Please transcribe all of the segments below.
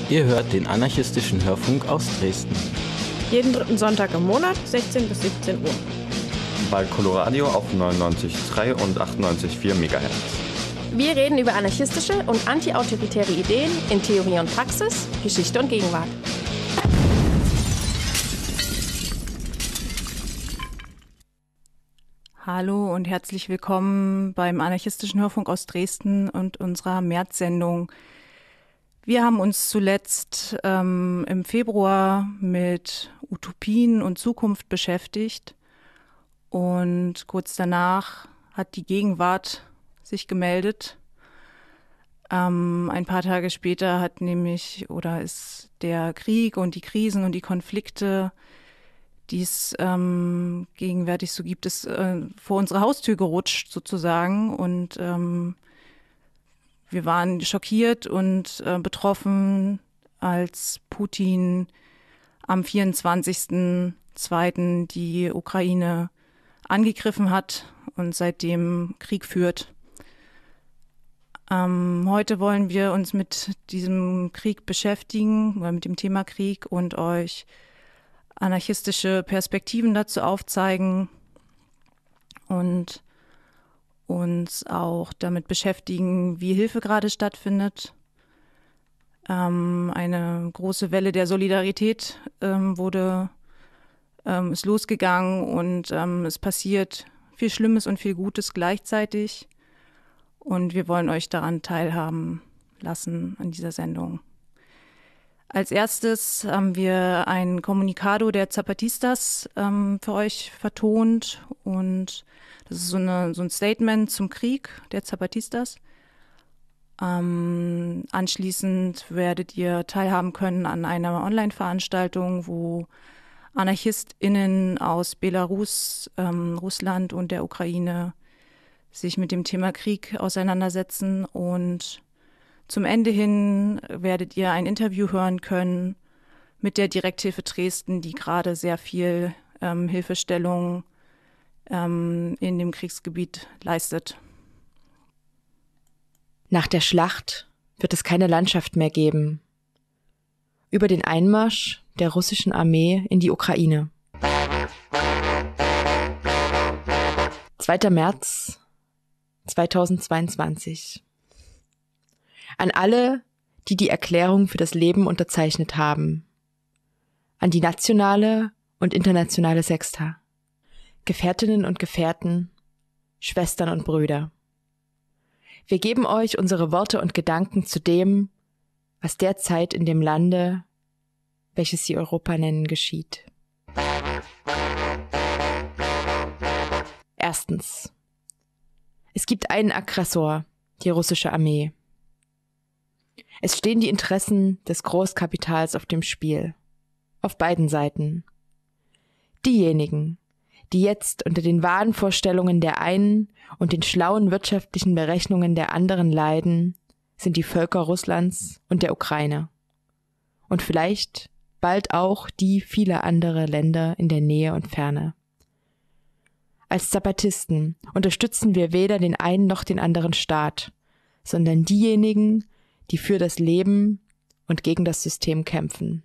Ihr hört den anarchistischen Hörfunk aus Dresden. Jeden dritten Sonntag im Monat, 16 bis 17 Uhr. Bei Coloradio auf 99,3 und 98,4 MHz. Wir reden über anarchistische und antiautoritäre Ideen in Theorie und Praxis, Geschichte und Gegenwart. Hallo und herzlich willkommen beim anarchistischen Hörfunk aus Dresden und unserer März-Sendung. Wir haben uns zuletzt im Februar mit Utopien und Zukunft beschäftigt und kurz danach hat die Gegenwart sich gemeldet. Ein paar Tage später ist der Krieg und die Krisen und die Konflikte, die es gegenwärtig so gibt, ist vor unsere Haustür gerutscht sozusagen und wir waren schockiert und betroffen, als Putin am 24.02. die Ukraine angegriffen hat und seitdem Krieg führt. Heute wollen wir uns mit diesem Krieg beschäftigen, oder mit dem Thema Krieg und euch anarchistische Perspektiven dazu aufzeigen und uns auch damit beschäftigen, wie Hilfe gerade stattfindet. Eine große Welle der Solidarität ist losgegangen und es passiert viel Schlimmes und viel Gutes gleichzeitig. Und wir wollen euch daran teilhaben lassen an dieser Sendung. Als erstes haben wir ein Kommunikado der Zapatistas für euch vertont und das ist so ein Statement zum Krieg der Zapatistas. Anschließend werdet ihr teilhaben können an einer Online-Veranstaltung, wo AnarchistInnen aus Belarus, Russland und der Ukraine sich mit dem Thema Krieg auseinandersetzen. Und zum Ende hin werdet ihr ein Interview hören können mit der Direkthilfe Dresden, die gerade sehr viel Hilfestellung in dem Kriegsgebiet leistet. Nach der Schlacht wird es keine Landschaft mehr geben. Über den Einmarsch der russischen Armee in die Ukraine. 2. März 2022. An alle, die die Erklärung für das Leben unterzeichnet haben. An die nationale und internationale Sexta. Gefährtinnen und Gefährten, Schwestern und Brüder. Wir geben euch unsere Worte und Gedanken zu dem, was derzeit in dem Lande, welches sie Europa nennen, geschieht. Erstens. Es gibt einen Aggressor, die russische Armee. Es stehen die Interessen des Großkapitals auf dem Spiel. Auf beiden Seiten. Diejenigen, die jetzt unter den Wahnvorstellungen der einen und den schlauen wirtschaftlichen Berechnungen der anderen leiden, sind die Völker Russlands und der Ukraine. Und vielleicht bald auch die vieler andere Länder in der Nähe und Ferne. Als Zapatisten unterstützen wir weder den einen noch den anderen Staat, sondern diejenigen, die für das Leben und gegen das System kämpfen.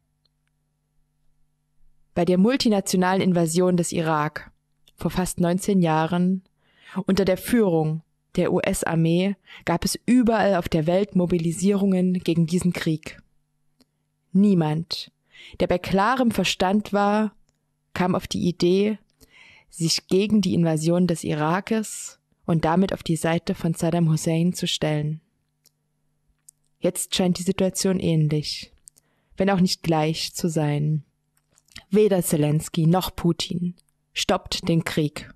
Bei der multinationalen Invasion des Irak vor fast 19 Jahren unter der Führung der US-Armee gab es überall auf der Welt Mobilisierungen gegen diesen Krieg. Niemand, der bei klarem Verstand war, kam auf die Idee, sich gegen die Invasion des Irakes und damit auf die Seite von Saddam Hussein zu stellen. Jetzt scheint die Situation ähnlich, wenn auch nicht gleich zu sein. Weder Zelensky noch Putin stoppt den Krieg.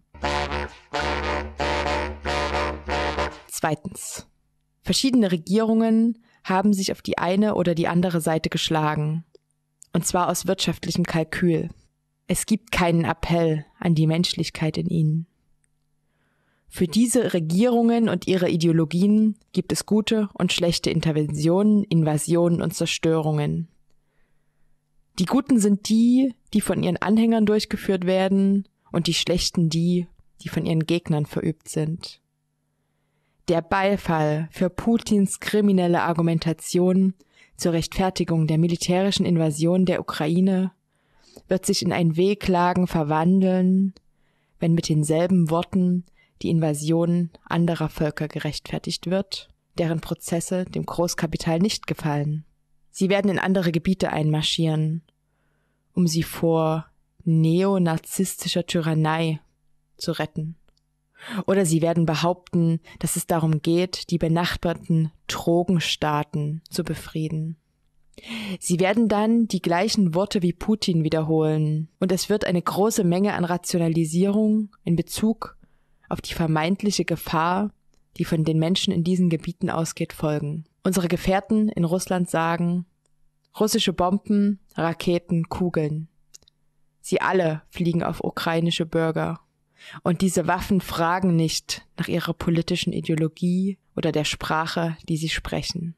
Zweitens. Verschiedene Regierungen haben sich auf die eine oder die andere Seite geschlagen. Und zwar aus wirtschaftlichem Kalkül. Es gibt keinen Appell an die Menschlichkeit in ihnen. Für diese Regierungen und ihre Ideologien gibt es gute und schlechte Interventionen, Invasionen und Zerstörungen. Die Guten sind die, die von ihren Anhängern durchgeführt werden, und die Schlechten die von ihren Gegnern verübt sind. Der Beifall für Putins kriminelle Argumentation zur Rechtfertigung der militärischen Invasion der Ukraine wird sich in ein Wehklagen verwandeln, wenn mit denselben Worten die Invasion anderer Völker gerechtfertigt wird, deren Prozesse dem Großkapital nicht gefallen. Sie werden in andere Gebiete einmarschieren, um sie vor neonazistischer Tyrannei zu retten. Oder sie werden behaupten, dass es darum geht, die benachbarten Drogenstaaten zu befrieden. Sie werden dann die gleichen Worte wie Putin wiederholen und es wird eine große Menge an Rationalisierung in Bezug auf die vermeintliche Gefahr, die von den Menschen in diesen Gebieten ausgeht, folgen. Unsere Gefährten in Russland sagen, russische Bomben, Raketen, Kugeln. Sie alle fliegen auf ukrainische Bürger. Und diese Waffen fragen nicht nach ihrer politischen Ideologie oder der Sprache, die sie sprechen.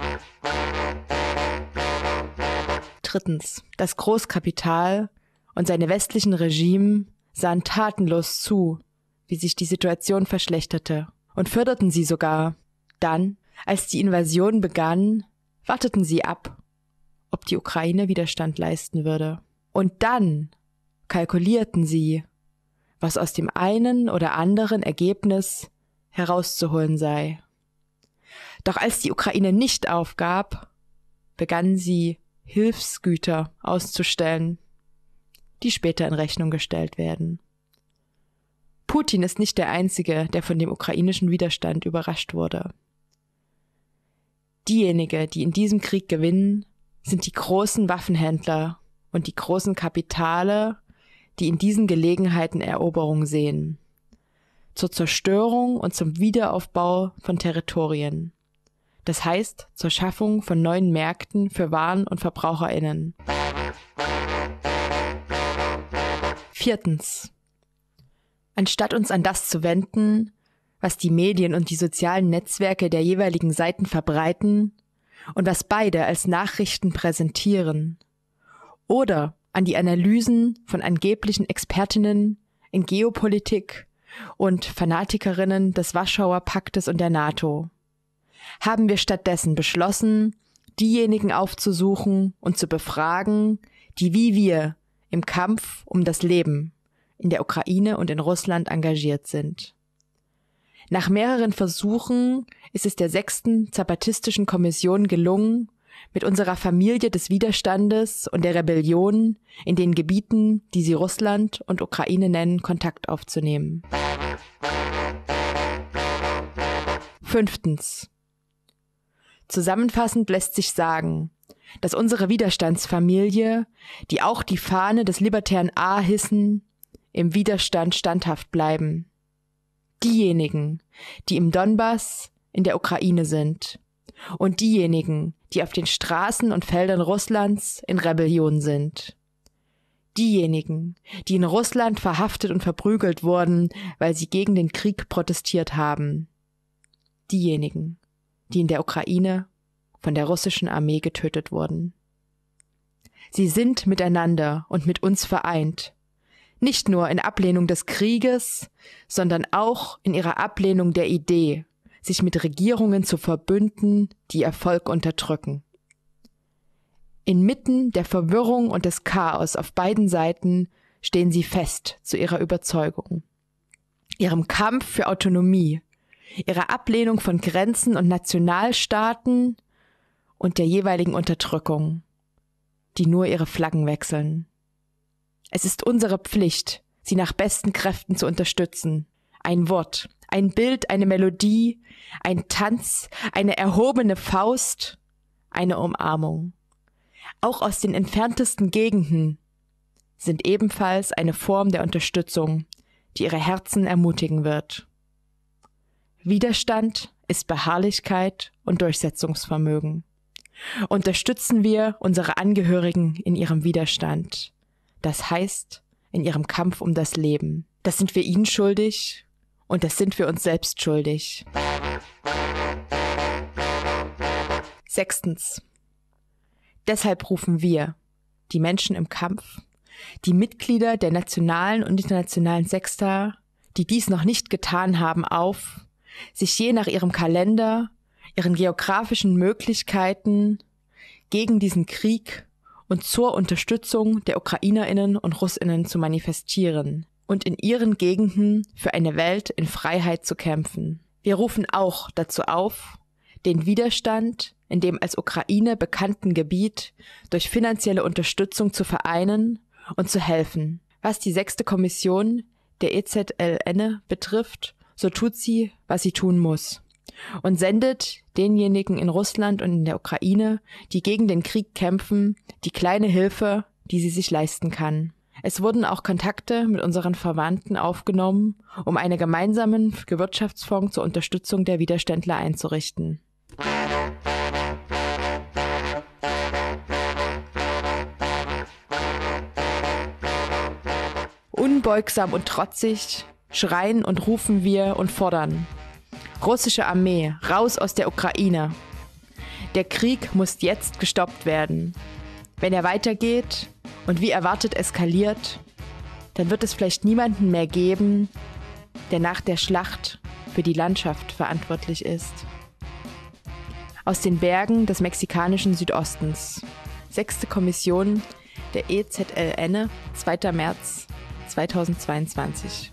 Drittens. Das Großkapital und seine westlichen Regime sahen tatenlos zu, wie sich die Situation verschlechterte, und förderten sie sogar. Dann, als die Invasion begann, warteten sie ab, ob die Ukraine Widerstand leisten würde. Und dann kalkulierten sie, was aus dem einen oder anderen Ergebnis herauszuholen sei. Doch als die Ukraine nicht aufgab, begannen sie Hilfsgüter auszustellen, die später in Rechnung gestellt werden. Putin ist nicht der Einzige, der von dem ukrainischen Widerstand überrascht wurde. Diejenigen, die in diesem Krieg gewinnen, sind die großen Waffenhändler und die großen Kapitale, die in diesen Gelegenheiten Eroberung sehen, zur Zerstörung und zum Wiederaufbau von Territorien. Das heißt, zur Schaffung von neuen Märkten für Waren und VerbraucherInnen. Viertens. Anstatt uns an das zu wenden, was die Medien und die sozialen Netzwerke der jeweiligen Seiten verbreiten und was beide als Nachrichten präsentieren, oder an die Analysen von angeblichen Expertinnen in Geopolitik und Fanatikerinnen des Warschauer Paktes und der NATO, haben wir stattdessen beschlossen, diejenigen aufzusuchen und zu befragen, die wie wir im Kampf um das Leben in der Ukraine und in Russland engagiert sind. Nach mehreren Versuchen ist es der 6. Zapatistischen Kommission gelungen, mit unserer Familie des Widerstandes und der Rebellion in den Gebieten, die sie Russland und Ukraine nennen, Kontakt aufzunehmen. 5. Zusammenfassend lässt sich sagen, dass unsere Widerstandsfamilie, die auch die Fahne des libertären A hissen, im Widerstand standhaft bleiben. Diejenigen, die im Donbass in der Ukraine sind, und diejenigen, die auf den Straßen und Feldern Russlands in Rebellion sind. Diejenigen, die in Russland verhaftet und verprügelt wurden, weil sie gegen den Krieg protestiert haben. Diejenigen, die in der Ukraine von der russischen Armee getötet wurden. Sie sind miteinander und mit uns vereint, nicht nur in Ablehnung des Krieges, sondern auch in ihrer Ablehnung der Idee, sich mit Regierungen zu verbünden, die ihr Volk unterdrücken. Inmitten der Verwirrung und des Chaos auf beiden Seiten stehen sie fest zu ihrer Überzeugung, ihrem Kampf für Autonomie, ihrer Ablehnung von Grenzen und Nationalstaaten und der jeweiligen Unterdrückung, die nur ihre Flaggen wechseln. Es ist unsere Pflicht, sie nach besten Kräften zu unterstützen. Ein Wort, ein Bild, eine Melodie, ein Tanz, eine erhobene Faust, eine Umarmung. Auch aus den entferntesten Gegenden sind ebenfalls eine Form der Unterstützung, die ihre Herzen ermutigen wird. Widerstand ist Beharrlichkeit und Durchsetzungsvermögen. Unterstützen wir unsere Angehörigen in ihrem Widerstand, das heißt in ihrem Kampf um das Leben. Das sind wir ihnen schuldig und das sind wir uns selbst schuldig. 6. Deshalb rufen wir, die Menschen im Kampf, die Mitglieder der nationalen und internationalen Sexta, die dies noch nicht getan haben, auf, sich je nach ihrem Kalender, ihren geografischen Möglichkeiten, gegen diesen Krieg und zur Unterstützung der Ukrainerinnen und Russinnen zu manifestieren und in ihren Gegenden für eine Welt in Freiheit zu kämpfen. Wir rufen auch dazu auf, den Widerstand in dem als Ukraine bekannten Gebiet durch finanzielle Unterstützung zu vereinen und zu helfen. Was die 6. Kommission der EZLN betrifft, so tut sie, was sie tun muss und sendet denjenigen in Russland und in der Ukraine, die gegen den Krieg kämpfen, die kleine Hilfe, die sie sich leisten kann. Es wurden auch Kontakte mit unseren Verwandten aufgenommen, um einen gemeinsamen Gewirtschaftsfonds zur Unterstützung der Widerständler einzurichten. Unbeugsam und trotzig schreien und rufen wir und fordern: Russische Armee, raus aus der Ukraine! Der Krieg muss jetzt gestoppt werden. Wenn er weitergeht und wie erwartet eskaliert, dann wird es vielleicht niemanden mehr geben, der nach der Schlacht für die Landschaft verantwortlich ist. Aus den Bergen des mexikanischen Südostens. 6. Kommission der EZLN, 2. März 2022.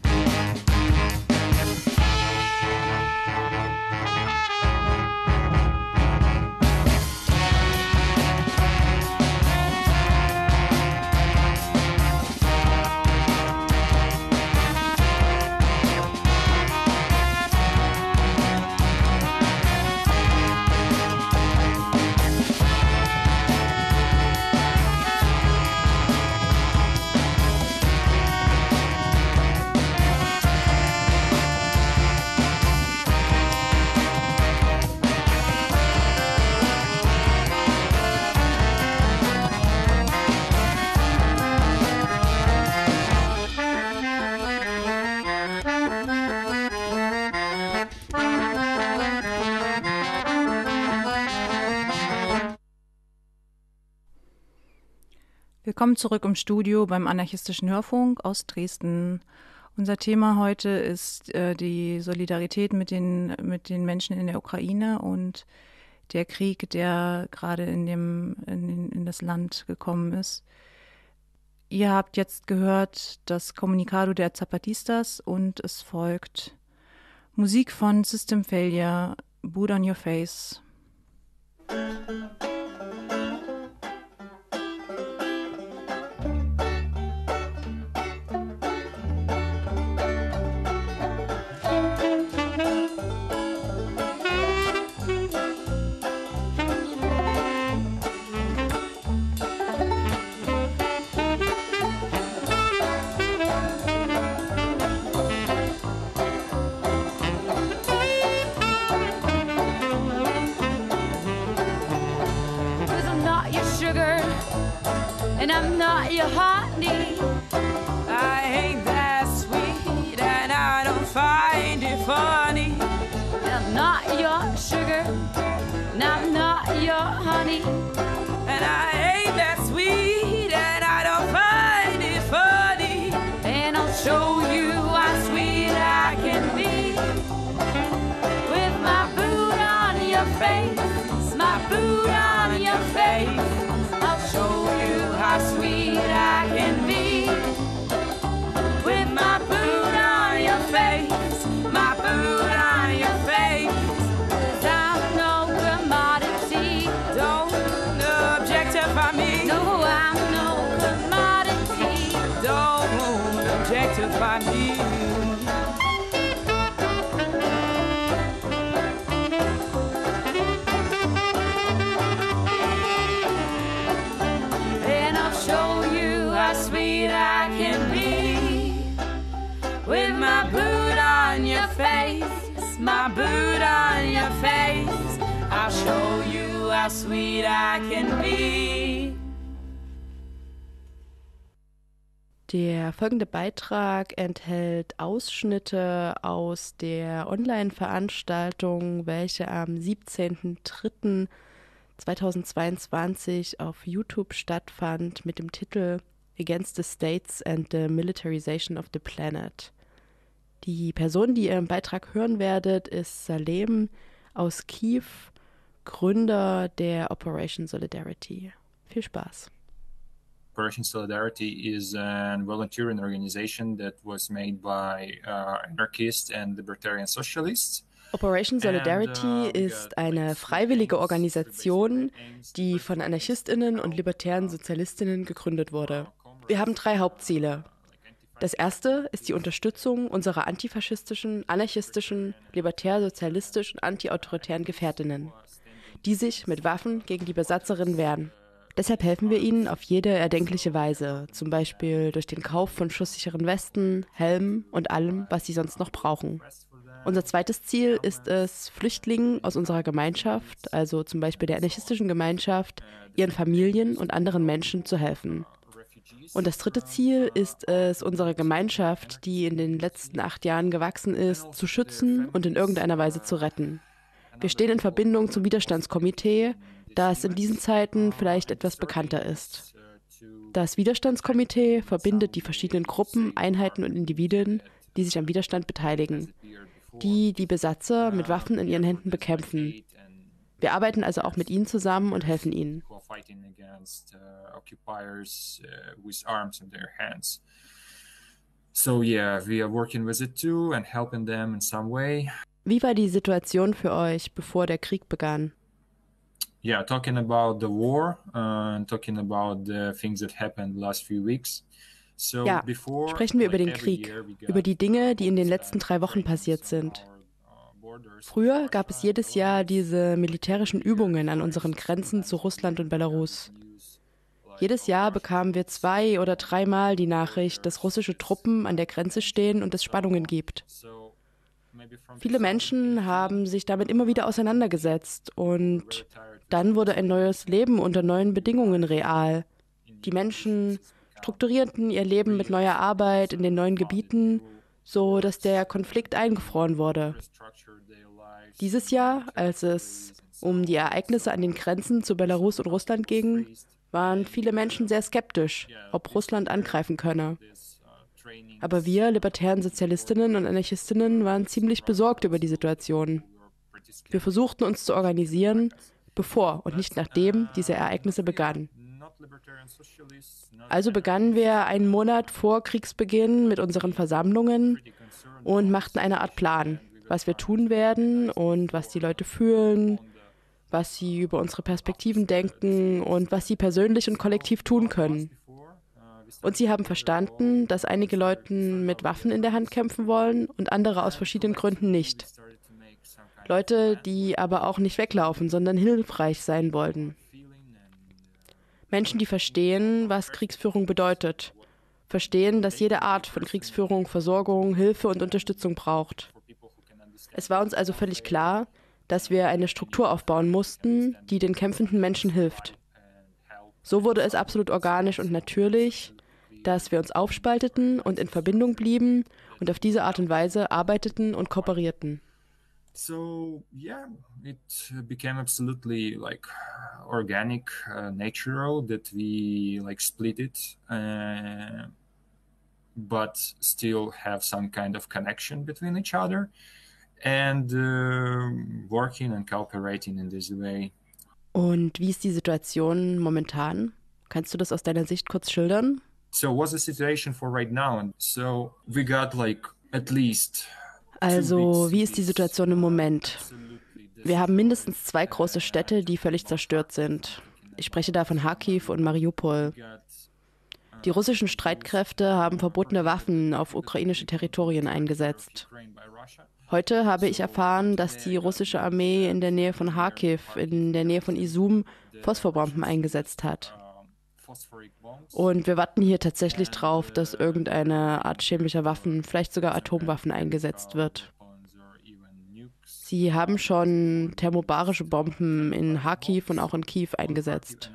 Willkommen zurück im Studio beim Anarchistischen Hörfunk aus Dresden. Unser Thema heute ist die Solidarität mit den Menschen in der Ukraine und der Krieg, der gerade in das Land gekommen ist. Ihr habt jetzt gehört das Comunicado der Zapatistas und es folgt Musik von System Failure, Boot on Your Face. And I'm not your honey. I ain't that sweet, and I don't find it funny. I'm not your sugar, and I'm not your honey. And I ain't that sweet, and I don't find it funny. And I'll show you how sweet I can be with my boot on your face, my boot on your face. I'll show you how sweet I can be with my boot on your face, my boot on your face. 'Cause I'm no commodity, don't objectify me. No, I'm no commodity, don't objectify me. Sweet I can be with my boot on your face, my boot on your face. I'll show you how sweet I can be. Der folgende Beitrag enthält Ausschnitte aus der Online-Veranstaltung, welche am 17.03.2022 auf YouTube stattfand mit dem Titel Against the States and the Militarization of the Planet. Die Person, die ihr im Beitrag hören werdet, ist Salem aus Kiew Gründer der Operation Solidarity. Viel Spaß. Operation Solidarity is a volunteering organization that was made by anarchists and libertarian socialists. Operation Solidarity ist eine freiwillige Organisation, die von AnarchistInnen und libertären SozialistInnen gegründet wurde. Wir haben 3 Hauptziele. Das erste ist die Unterstützung unserer antifaschistischen, anarchistischen, libertär-sozialistischen und antiautoritären Gefährtinnen, die sich mit Waffen gegen die Besatzerinnen wehren. Deshalb helfen wir ihnen auf jede erdenkliche Weise, zum Beispiel durch den Kauf von schusssicheren Westen, Helmen und allem, was sie sonst noch brauchen. Unser zweites Ziel ist es, Flüchtlingen aus unserer Gemeinschaft, also zum Beispiel der anarchistischen Gemeinschaft, ihren Familien und anderen Menschen zu helfen. Und das dritte Ziel ist es, unsere Gemeinschaft, die in den letzten 8 Jahren gewachsen ist, zu schützen und in irgendeiner Weise zu retten. Wir stehen in Verbindung zum Widerstandskomitee, das in diesen Zeiten vielleicht etwas bekannter ist. Das Widerstandskomitee verbindet die verschiedenen Gruppen, Einheiten und Individuen, die sich am Widerstand beteiligen, die Besatzer mit Waffen in ihren Händen bekämpfen. Wir arbeiten also auch mit ihnen zusammen und helfen ihnen. So yeah, we are working with it too and helping them in some way. Wie war die Situation für euch, bevor der Krieg begann? Yeah, talking about the war and talking about the things that happened the last few weeks. Ja, sprechen wir über den Krieg, über die Dinge, die in den letzten 3 Wochen passiert sind. Früher gab es jedes Jahr diese militärischen Übungen an unseren Grenzen zu Russland und Belarus. Jedes Jahr bekamen wir 2 oder 3 Mal die Nachricht, dass russische Truppen an der Grenze stehen und es Spannungen gibt. Viele Menschen haben sich damit immer wieder auseinandergesetzt und dann wurde ein neues Leben unter neuen Bedingungen real. Die Menschen strukturierten ihr Leben mit neuer Arbeit in den neuen Gebieten, so dass der Konflikt eingefroren wurde. Dieses Jahr, als es um die Ereignisse an den Grenzen zu Belarus und Russland ging, waren viele Menschen sehr skeptisch, ob Russland angreifen könne. Aber wir, libertären Sozialistinnen und Anarchistinnen, waren ziemlich besorgt über die Situation. Wir versuchten uns zu organisieren, bevor und nicht nachdem diese Ereignisse begannen. Also begannen wir einen Monat vor Kriegsbeginn mit unseren Versammlungen und machten eine Art Plan, was wir tun werden und was die Leute fühlen, was sie über unsere Perspektiven denken und was sie persönlich und kollektiv tun können. Und sie haben verstanden, dass einige Leute mit Waffen in der Hand kämpfen wollen und andere aus verschiedenen Gründen nicht. Leute, die aber auch nicht weglaufen, sondern hilfreich sein wollten. Menschen, die verstehen, was Kriegsführung bedeutet. Verstehen, dass jede Art von Kriegsführung Versorgung, Hilfe und Unterstützung braucht. Es war uns also völlig klar, dass wir eine Struktur aufbauen mussten, die den kämpfenden Menschen hilft. So wurde es absolut organisch und natürlich, dass wir uns aufspalteten und in Verbindung blieben und auf diese Art und Weise arbeiteten und kooperierten. So yeah, it became absolutely like organic, natural that we like split it, but still have some kind of connection between each other and working and cooperating in this way. Und wie ist die Situation momentan? Kannst du das aus deiner Sicht kurz schildern? So what's the situation for right now? And so we got like at least. Also, wie ist die Situation im Moment? Wir haben mindestens 2 große Städte, die völlig zerstört sind. Ich spreche da von Kharkiv und Mariupol. Die russischen Streitkräfte haben verbotene Waffen auf ukrainische Territorien eingesetzt. Heute habe ich erfahren, dass die russische Armee in der Nähe von Kharkiv, in der Nähe von Izum, Phosphorbomben eingesetzt hat. Und wir warten hier tatsächlich drauf, dass irgendeine Art chemischer Waffen, vielleicht sogar Atomwaffen eingesetzt wird. Sie haben schon thermobarische Bomben in Kharkiv und auch in Kiew eingesetzt.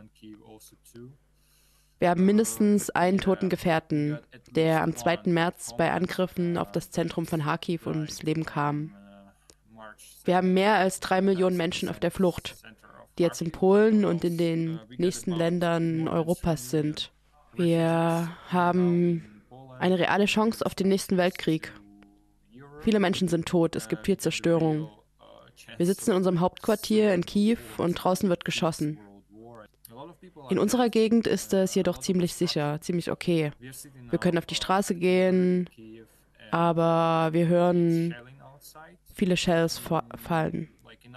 Wir haben mindestens einen toten Gefährten, der am 2. März bei Angriffen auf das Zentrum von Kharkiv ums Leben kam. Wir haben mehr als 3 Millionen Menschen auf der Flucht, die jetzt in Polen und in den nächsten Ländern Europas sind. Wir haben eine reale Chance auf den nächsten Weltkrieg. Viele Menschen sind tot, es gibt viel Zerstörung. Wir sitzen in unserem Hauptquartier in Kiew und draußen wird geschossen. In unserer Gegend ist es jedoch ziemlich sicher, ziemlich okay. Wir können auf die Straße gehen, aber wir hören viele Shells fallen.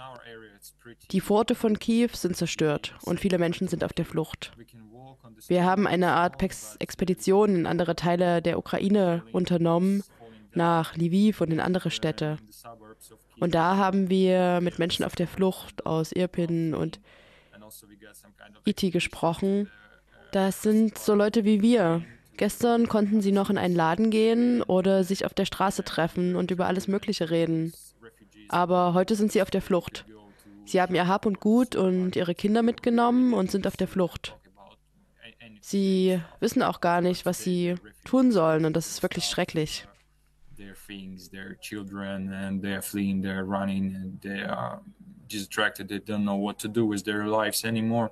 Die Vororte von Kiew sind zerstört und viele Menschen sind auf der Flucht. Wir haben eine Art Expedition in andere Teile der Ukraine unternommen, nach Lviv und in andere Städte. Und da haben wir mit Menschen auf der Flucht aus Irpin und Iti gesprochen. Das sind so Leute wie wir. Gestern konnten sie noch in einen Laden gehen oder sich auf der Straße treffen und über alles Mögliche reden. Aber heute sind sie auf der Flucht. Sie haben ihr Hab und Gut und ihre Kinder mitgenommen und sind auf der Flucht. Sie wissen auch gar nicht, was sie tun sollen und das ist wirklich schrecklich. Their things, their children, and they're fleeing, they're running, and they are distracted. They don't know what to do with their lives anymore.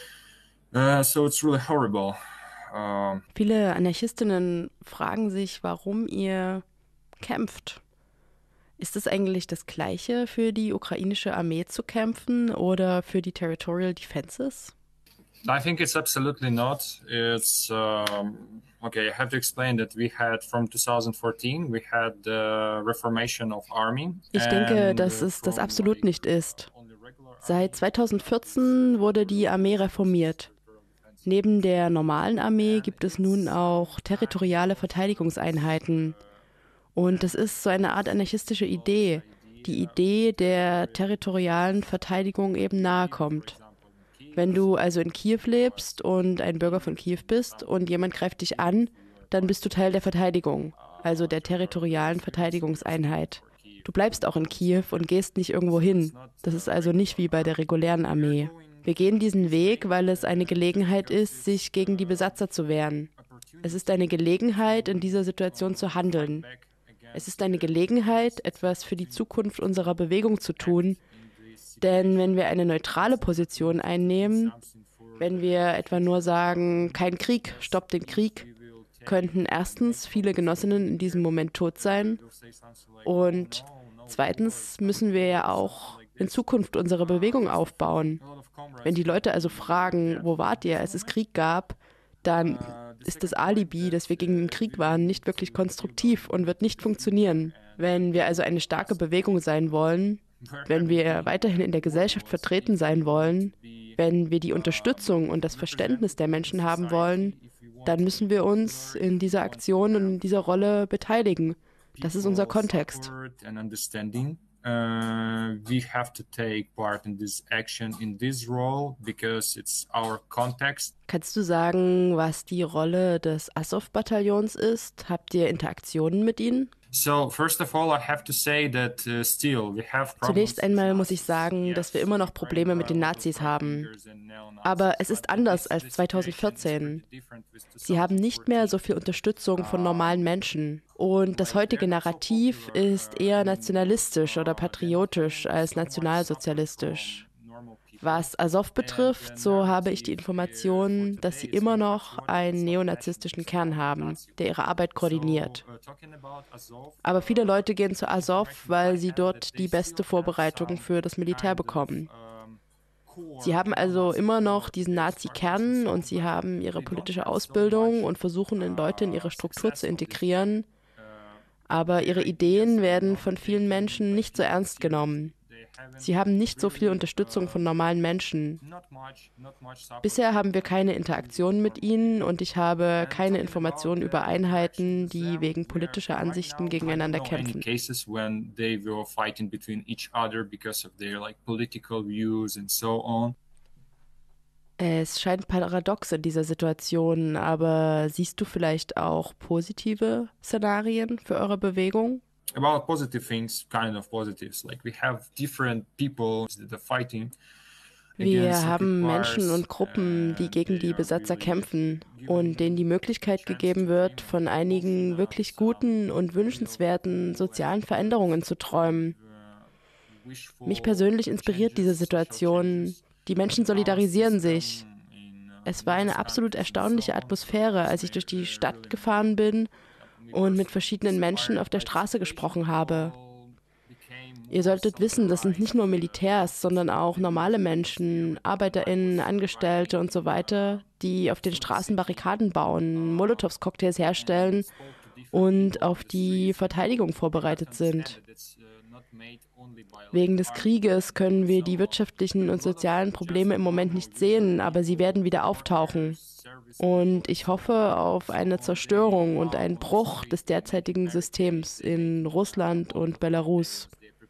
So it's really horrible. Viele Anarchistinnen fragen sich, warum ihr kämpft. Ist es eigentlich das Gleiche, für die ukrainische Armee zu kämpfen oder für die Territorial Defenses? I think it's absolutely not. It's okay. I have to explain that we had from 2014 we had the reformation of army. Ich denke, dass es das absolut nicht ist. Seit 2014 wurde die Armee reformiert. Neben der normalen Armee gibt es nun auch territoriale Verteidigungseinheiten. Und das ist so eine Art anarchistische Idee, die Idee der territorialen Verteidigung eben nahe kommt. Wenn du also in Kiew lebst und ein Bürger von Kiew bist und jemand greift dich an, dann bist du Teil der Verteidigung, also der territorialen Verteidigungseinheit. Du bleibst auch in Kiew und gehst nicht irgendwo hin. Das ist also nicht wie bei der regulären Armee. Wir gehen diesen Weg, weil es eine Gelegenheit ist, sich gegen die Besatzer zu wehren. Es ist eine Gelegenheit, in dieser Situation zu handeln. Es ist eine Gelegenheit, etwas für die Zukunft unserer Bewegung zu tun, denn wenn wir eine neutrale Position einnehmen, wenn wir etwa nur sagen, kein Krieg, stoppt den Krieg, könnten erstens viele Genossinnen in diesem Moment tot sein und zweitens müssen wir ja auch in Zukunft unsere Bewegung aufbauen. Wenn die Leute also fragen, wo wart ihr, als es Krieg gab, dann ist das Alibi, dass wir gegen den Krieg waren, nicht wirklich konstruktiv und wird nicht funktionieren. Wenn wir also eine starke Bewegung sein wollen, wenn wir weiterhin in der Gesellschaft vertreten sein wollen, wenn wir die Unterstützung und das Verständnis der Menschen haben wollen, dann müssen wir uns in dieser Aktion und in dieser Rolle beteiligen. Das ist unser Kontext. We have to take part in this action, in this role, because it's our context. Kannst du sagen, was die Rolle des Azov-Bataillons ist? Habt ihr Interaktionen mit ihnen? So, first of all, I have to say that still we have problems. Zunächst einmal muss ich sagen, dass wir immer noch Probleme mit den Nazis haben. Aber es ist anders als 2014. Sie haben nicht mehr so viel Unterstützung von normalen Menschen. Und das heutige Narrativ ist eher nationalistisch oder patriotisch als nationalsozialistisch. Was Azov betrifft, so habe ich die Information, dass sie immer noch einen neonazistischen Kern haben, der ihre Arbeit koordiniert. Aber viele Leute gehen zu Azov, weil sie dort die beste Vorbereitung für das Militär bekommen. Sie haben also immer noch diesen Nazi-Kern und sie haben ihre politische Ausbildung und versuchen, Leute in ihre Struktur zu integrieren. Aber ihre Ideen werden von vielen Menschen nicht so ernst genommen. Sie haben nicht so viel Unterstützung von normalen Menschen. Bisher haben wir keine Interaktion mit ihnen und ich habe keine Informationen über Einheiten, die wegen politischer Ansichten gegeneinander kämpfen. Es scheint paradox in dieser Situation, aber siehst du vielleicht auch positive Szenarien für eure Bewegung? About positive things, kind of positives, like we have different people that are fighting. Wir haben Menschen und Gruppen, die gegen die Besatzer kämpfen und denen die Möglichkeit gegeben wird, von einigen wirklich guten und wünschenswerten sozialen Veränderungen zu träumen. Mich persönlich inspiriert diese Situation. Die Menschen solidarisieren sich. Es war eine absolut erstaunliche Atmosphäre, als ich durch die Stadt gefahren bin und mit verschiedenen Menschen auf der Straße gesprochen habe. Ihr solltet wissen, das sind nicht nur Militärs, sondern auch normale Menschen, ArbeiterInnen, Angestellte und so weiter, die auf den Straßen Barrikaden bauen, Molotows-Cocktails herstellen und auf die Verteidigung vorbereitet sind. Wegen des Krieges können wir die wirtschaftlichen und sozialen Probleme im Moment nicht sehen, aber sie werden wieder auftauchen. Und ich hoffe auf eine Zerstörung und einen Bruch des derzeitigen Systems in Russland und Belarus.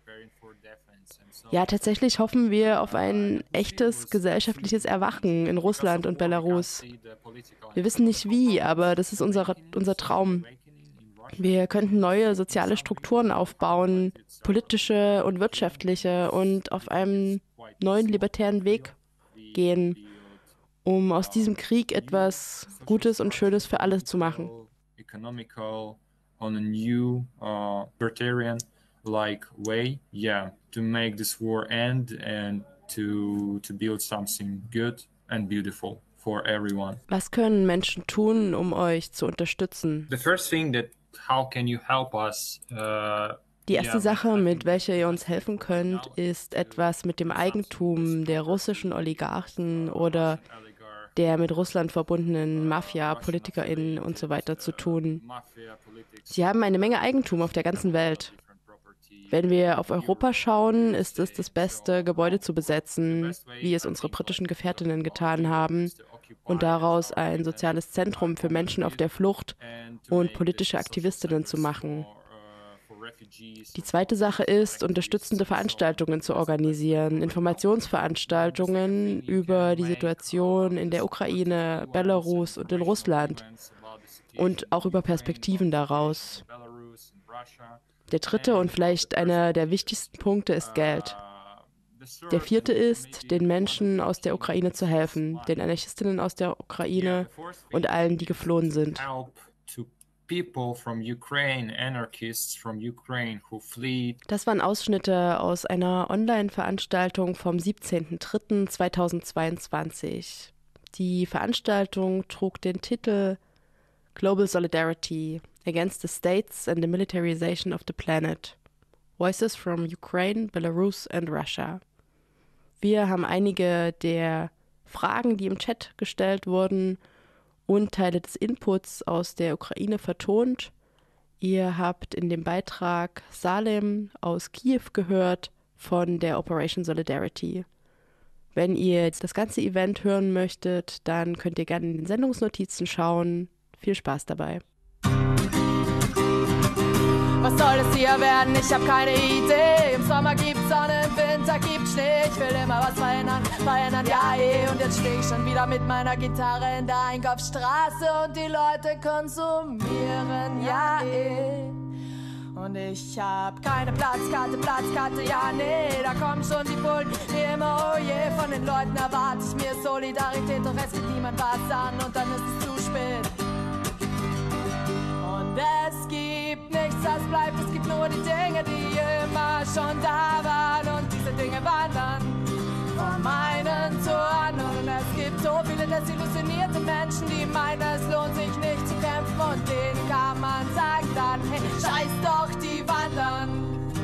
Ja, tatsächlich hoffen wir auf ein echtes gesellschaftliches Erwachen in Russland und Belarus. Wir wissen nicht wie, aber das ist unser Traum. Wir könnten neue soziale Strukturen aufbauen, politische und wirtschaftliche, und auf einem neuen libertären Weg gehen, um aus diesem Krieg etwas Gutes und Schönes für alle zu machen. On a new libertarian-like way, to make this war end and to build something good and beautiful for everyone. Was können Menschen tun, um euch zu unterstützen? The first thing that how can you help us? Die erste Sache, mit welcher ihr uns helfen könnt, ist etwas mit dem Eigentum der russischen Oligarchen oder der mit Russland verbundenen Mafia, PolitikerInnen und so weiter zu tun. Sie haben eine Menge Eigentum auf der ganzen Welt. Wenn wir auf Europa schauen, ist es das beste Gebäude zu besetzen, wie es unsere britischen Gefährtinnen getan haben, und daraus ein soziales Zentrum für Menschen auf der Flucht und politische Aktivistinnen zu machen. Die zweite Sache ist, unterstützende Veranstaltungen zu organisieren, Informationsveranstaltungen über die Situation in der Ukraine, Belarus und in Russland und auch über Perspektiven daraus. Der dritte und vielleicht einer der wichtigsten Punkte ist Geld. Der vierte ist, den Menschen aus der Ukraine zu helfen, den Anarchistinnen aus der Ukraine und allen, die geflohen sind. Das waren Ausschnitte aus einer Online-Veranstaltung vom 17.03.2022. Die Veranstaltung trug den Titel Global Solidarity Against the States and the Militarization of the Planet. Voices from Ukraine, Belarus and Russia. Wir haben einige der Fragen, die im Chat gestellt wurden, und Teile des Inputs aus der Ukraine vertont. Ihr habt in dem Beitrag Salem aus Kiew gehört von der Operation Solidarity. Wenn ihr das ganze Event hören möchtet, dann könnt ihr gerne in den Sendungsnotizen schauen. Viel Spaß dabei. Was soll es hier werden? Ich hab keine Idee. Im Sommer gibt's Sonne, im Winter gibt's Schnee. Ich will immer was verändern, ja eh. Und jetzt steh ich schon wieder mit meiner Gitarre in der Einkaufsstraße und die Leute konsumieren, ja eh. Und ich hab keine Platzkarte, ja nee. Da kommen schon die Bullen, wie immer, oh je. Von den Leuten erwarte ich mir Solidarität, doch es geht niemand was an und dann ist es zu spät. Und es gibt nichts, was bleibt, es gibt nur die Dinge, die immer schon da waren. Und diese Dinge wandern vom einen zu anderen. Und es gibt so viele desillusionierte Menschen, die meinen, es lohnt sich nicht zu kämpfen. Und denen kann man sagen dann, hey, scheiß doch, die wandern.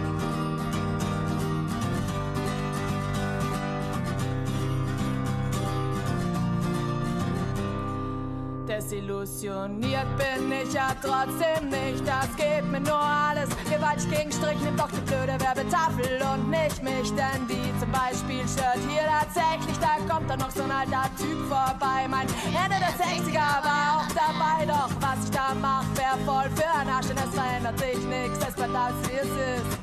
Desillusioniert bin ich ja trotzdem nicht, das geht mir nur alles gewaltig gegen Strich. Nimm doch die blöde Werbetafel und nicht mich, denn die zum Beispiel stört hier tatsächlich. Da kommt dann noch so ein alter Typ vorbei. Mein Ende der 60er war auch dabei, doch was ich da mach, wär voll für einen Arsch, denn es verändert sich nix, es bleibt alles wie es ist.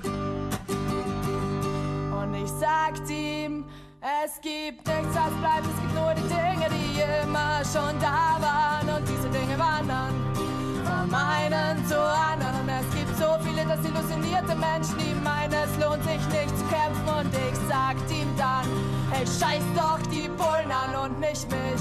Und ich sag ihm, es gibt nichts, was bleibt, es gibt nur die Dinge, die immer schon da waren. Und diese Dinge wandern vom einen zu anderen. Und es gibt so viele desillusionierte Menschen, die meinen, es lohnt sich nicht zu kämpfen. Und ich sag ihm dann, hey, scheiß doch die Bullen an und nicht mich.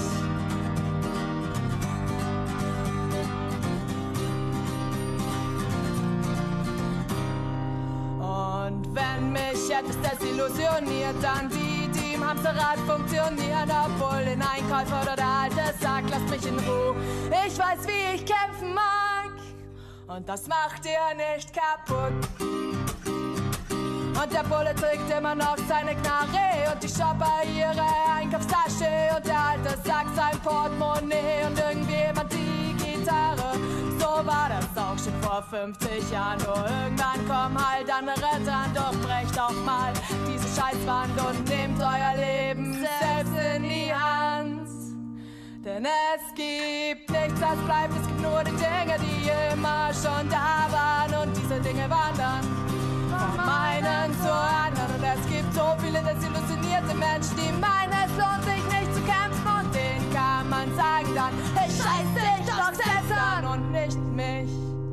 Und wenn mich etwas desillusioniert, dann die im Hamsterrad funktionieren, obwohl den Einkäufer oder der alte sagt, lasst mich in Ruhe. Ich weiß, wie ich kämpfen mag und das macht ihr nicht kaputt. Und der Bulle trägt immer noch seine Knarre und die Shopper ihre Einkaufstasche und der alte Sack sein Portemonnaie und irgendjemand die Gitarre. So war das auch schon vor 50 Jahren, nur irgendwann kommen halt andere dran. Doch brecht auch mal diese Scheißwand und nehmt euer Leben selbst in die Hand. Denn es gibt nichts, das bleibt, es gibt nur die Dinge, die immer schon da waren. Und diese Dinge wandern vom einen zur anderen. Und es gibt so viele desillusionierte Menschen, die meinen, es lohnt sich nicht zu kämpfen. Und denen kann man sagen dann, ich scheiß dich doch selbst an und nicht mich.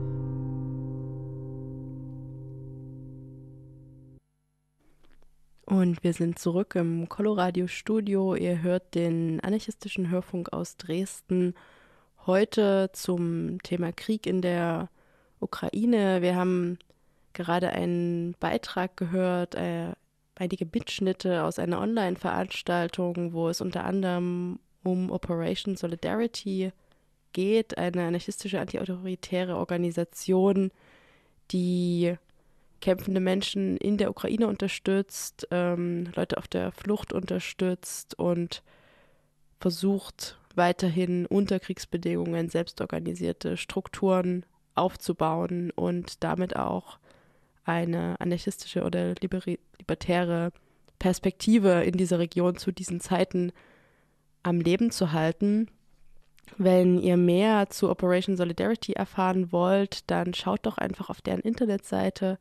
Und wir sind zurück im Coloradio-Studio. Ihr hört den anarchistischen Hörfunk aus Dresden. Heute zum Thema Krieg in der Ukraine. Wir haben gerade einen Beitrag gehört, einige Mitschnitte aus einer Online-Veranstaltung, wo es unter anderem um Operation Solidarity geht, eine anarchistische antiautoritäre Organisation, die kämpfende Menschen in der Ukraine unterstützt, Leute auf der Flucht unterstützt und versucht weiterhin unter Kriegsbedingungen selbstorganisierte Strukturen aufzubauen und damit auch eine anarchistische oder libertäre Perspektive in dieser Region zu diesen Zeiten am Leben zu halten. Wenn ihr mehr zu Operation Solidarity erfahren wollt, dann schaut doch einfach auf deren Internetseite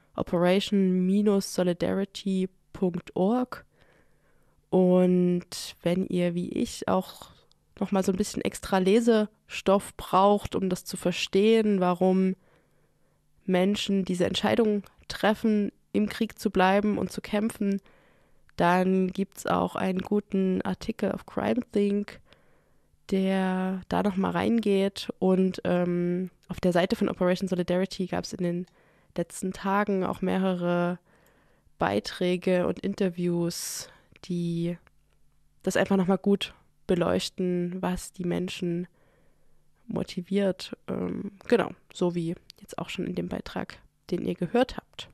operation-solidarity.org. Und wenn ihr, wie ich, auch nochmal so ein bisschen extra Lesestoff braucht, um das zu verstehen, warum Menschen diese Entscheidung treffen, im Krieg zu bleiben und zu kämpfen, dann gibt es auch einen guten Artikel auf CrimethInc, der da nochmal reingeht. Und auf der Seite von Operation Solidarity gab es in den letzten Tagen auch mehrere Beiträge und Interviews, die das einfach nochmal gut beleuchten, was die Menschen motiviert. Genau, so wie jetzt auch schon in dem Beitrag, den ihr gehört habt.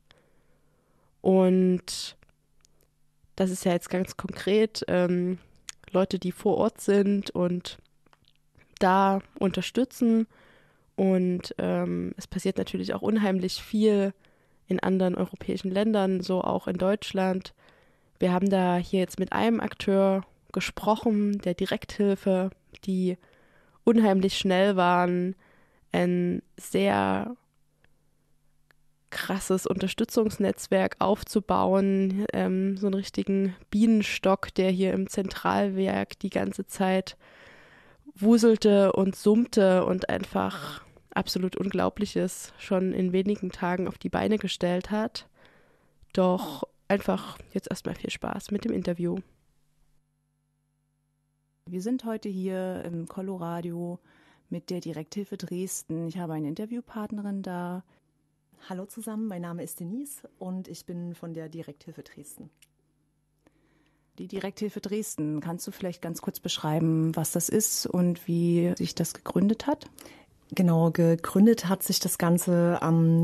Und das ist ja jetzt ganz konkret Leute, die vor Ort sind und da unterstützen. Und es passiert natürlich auch unheimlich viel in anderen europäischen Ländern, so auch in Deutschland. Wir haben da hier jetzt mit einem Akteur gesprochen, der Direkthilfe, die unheimlich schnell waren, ein sehr krasses Unterstützungsnetzwerk aufzubauen, so einen richtigen Bienenstock, der hier im Zentralwerk die ganze Zeit wuselte und summte und einfach absolut Unglaubliches schon in wenigen Tagen auf die Beine gestellt hat. Doch einfach jetzt erstmal viel Spaß mit dem Interview. Wir sind heute hier im Coloradio mit der Direkthilfe Dresden. Ich habe eine Interviewpartnerin da. Hallo zusammen, mein Name ist Denise und ich bin von der Direkthilfe Dresden. Die Direkthilfe Dresden, kannst du vielleicht ganz kurz beschreiben, was das ist und wie sich das gegründet hat? Genau, gegründet hat sich das Ganze am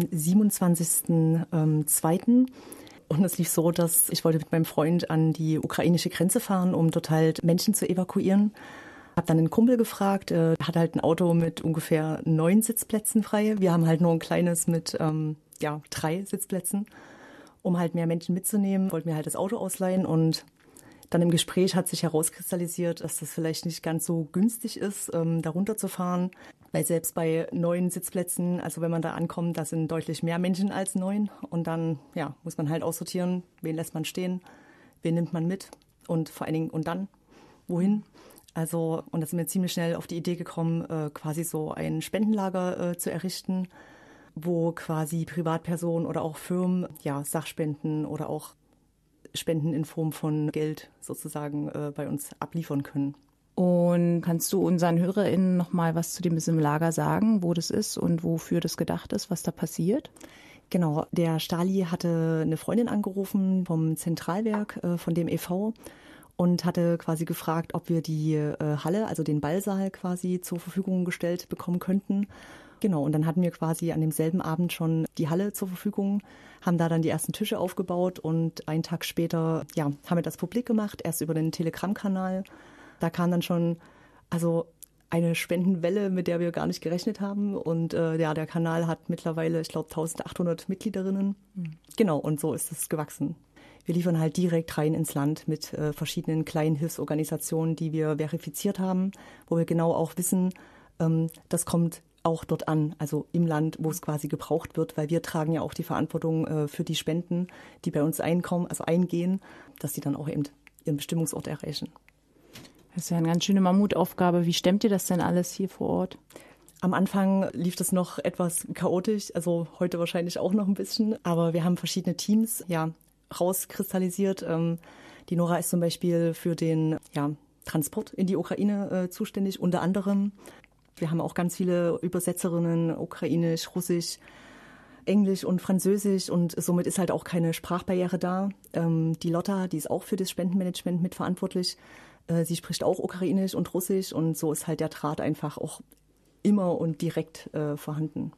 27.02. Und es lief so, dass ich wollte mit meinem Freund an die ukrainische Grenze fahren, um dort halt Menschen zu evakuieren. Habe dann einen Kumpel gefragt, hat halt ein Auto mit ungefähr 9 Sitzplätzen frei. Wir haben halt nur ein kleines mit 3 Sitzplätzen, um halt mehr Menschen mitzunehmen. Wollten mir halt das Auto ausleihen und dann im Gespräch hat sich herauskristallisiert, dass das vielleicht nicht ganz so günstig ist, da runterzufahren. Weil selbst bei 9 Sitzplätzen, also wenn man da ankommt, da sind deutlich mehr Menschen als 9. Und dann muss man halt aussortieren, wen lässt man stehen, wen nimmt man mit und vor allen Dingen und dann wohin. Also, und da sind wir ziemlich schnell auf die Idee gekommen, quasi so ein Spendenlager zu errichten, wo quasi Privatpersonen oder auch Firmen Sachspenden oder auch Spenden in Form von Geld sozusagen bei uns abliefern können. Und kannst du unseren HörerInnen noch mal was zu diesem Lager sagen, wo das ist und wofür das gedacht ist, was da passiert? Genau, der Stali hatte eine Freundin angerufen vom Zentralwerk, von dem e.V. und hatte quasi gefragt, ob wir die Halle, also den Ballsaal quasi zur Verfügung gestellt bekommen könnten. Genau, und dann hatten wir quasi an demselben Abend schon die Halle zur Verfügung, haben da dann die ersten Tische aufgebaut und einen Tag später haben wir das publik gemacht, erst über den Telegram-Kanal. Da kam dann schon eine Spendenwelle, mit der wir gar nicht gerechnet haben. Und der Kanal hat mittlerweile, ich glaube, 1800 Mitgliederinnen. Genau, und so ist es gewachsen. Wir liefern halt direkt rein ins Land mit verschiedenen kleinen Hilfsorganisationen, die wir verifiziert haben, wo wir genau auch wissen, das kommt auch dort an, also im Land, wo es quasi gebraucht wird, weil wir tragen ja auch die Verantwortung für die Spenden, die bei uns eingehen, dass die dann auch eben ihren Bestimmungsort erreichen. Das ist ja eine ganz schöne Mammutaufgabe. Wie stemmt ihr das denn alles hier vor Ort? Am Anfang lief das noch etwas chaotisch, also heute wahrscheinlich auch noch ein bisschen, aber wir haben verschiedene Teams rauskristallisiert. Die Nora ist zum Beispiel für den Transport in die Ukraine zuständig, unter anderem. Wir haben auch ganz viele Übersetzerinnen, Ukrainisch, Russisch, Englisch und Französisch und somit ist halt auch keine Sprachbarriere da. Die Lotta, die ist auch für das Spendenmanagement mitverantwortlich. Sie spricht auch Ukrainisch und Russisch und so ist halt der Draht einfach auch immer und direkt vorhanden.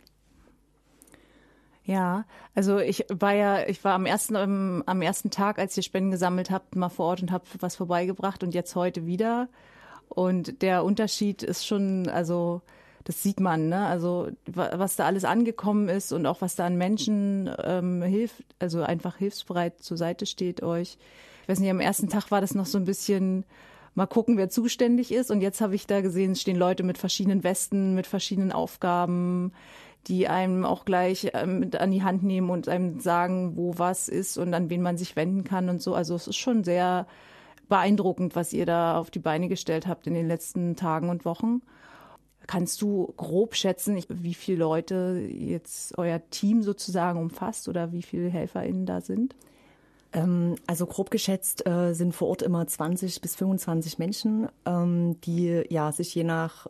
Ja, also ich war am ersten Tag, als ihr Spenden gesammelt habt, mal vor Ort und habe was vorbeigebracht und jetzt heute wieder. Und der Unterschied ist schon, also das sieht man, ne? Also was da alles angekommen ist und auch was da an Menschen hilft, also einfach hilfsbereit zur Seite steht euch. Ich weiß nicht, am ersten Tag war das noch so ein bisschen, mal gucken, wer zuständig ist. Und jetzt habe ich da gesehen, es stehen Leute mit verschiedenen Westen, mit verschiedenen Aufgaben, die einem auch gleich mit an die Hand nehmen und einem sagen, wo was ist und an wen man sich wenden kann und so. Also es ist schon sehr beeindruckend, was ihr da auf die Beine gestellt habt in den letzten Tagen und Wochen. Kannst du grob schätzen, wie viele Leute jetzt euer Team sozusagen umfasst oder wie viele HelferInnen da sind? Also grob geschätzt sind vor Ort immer 20 bis 25 Menschen, die sich je nach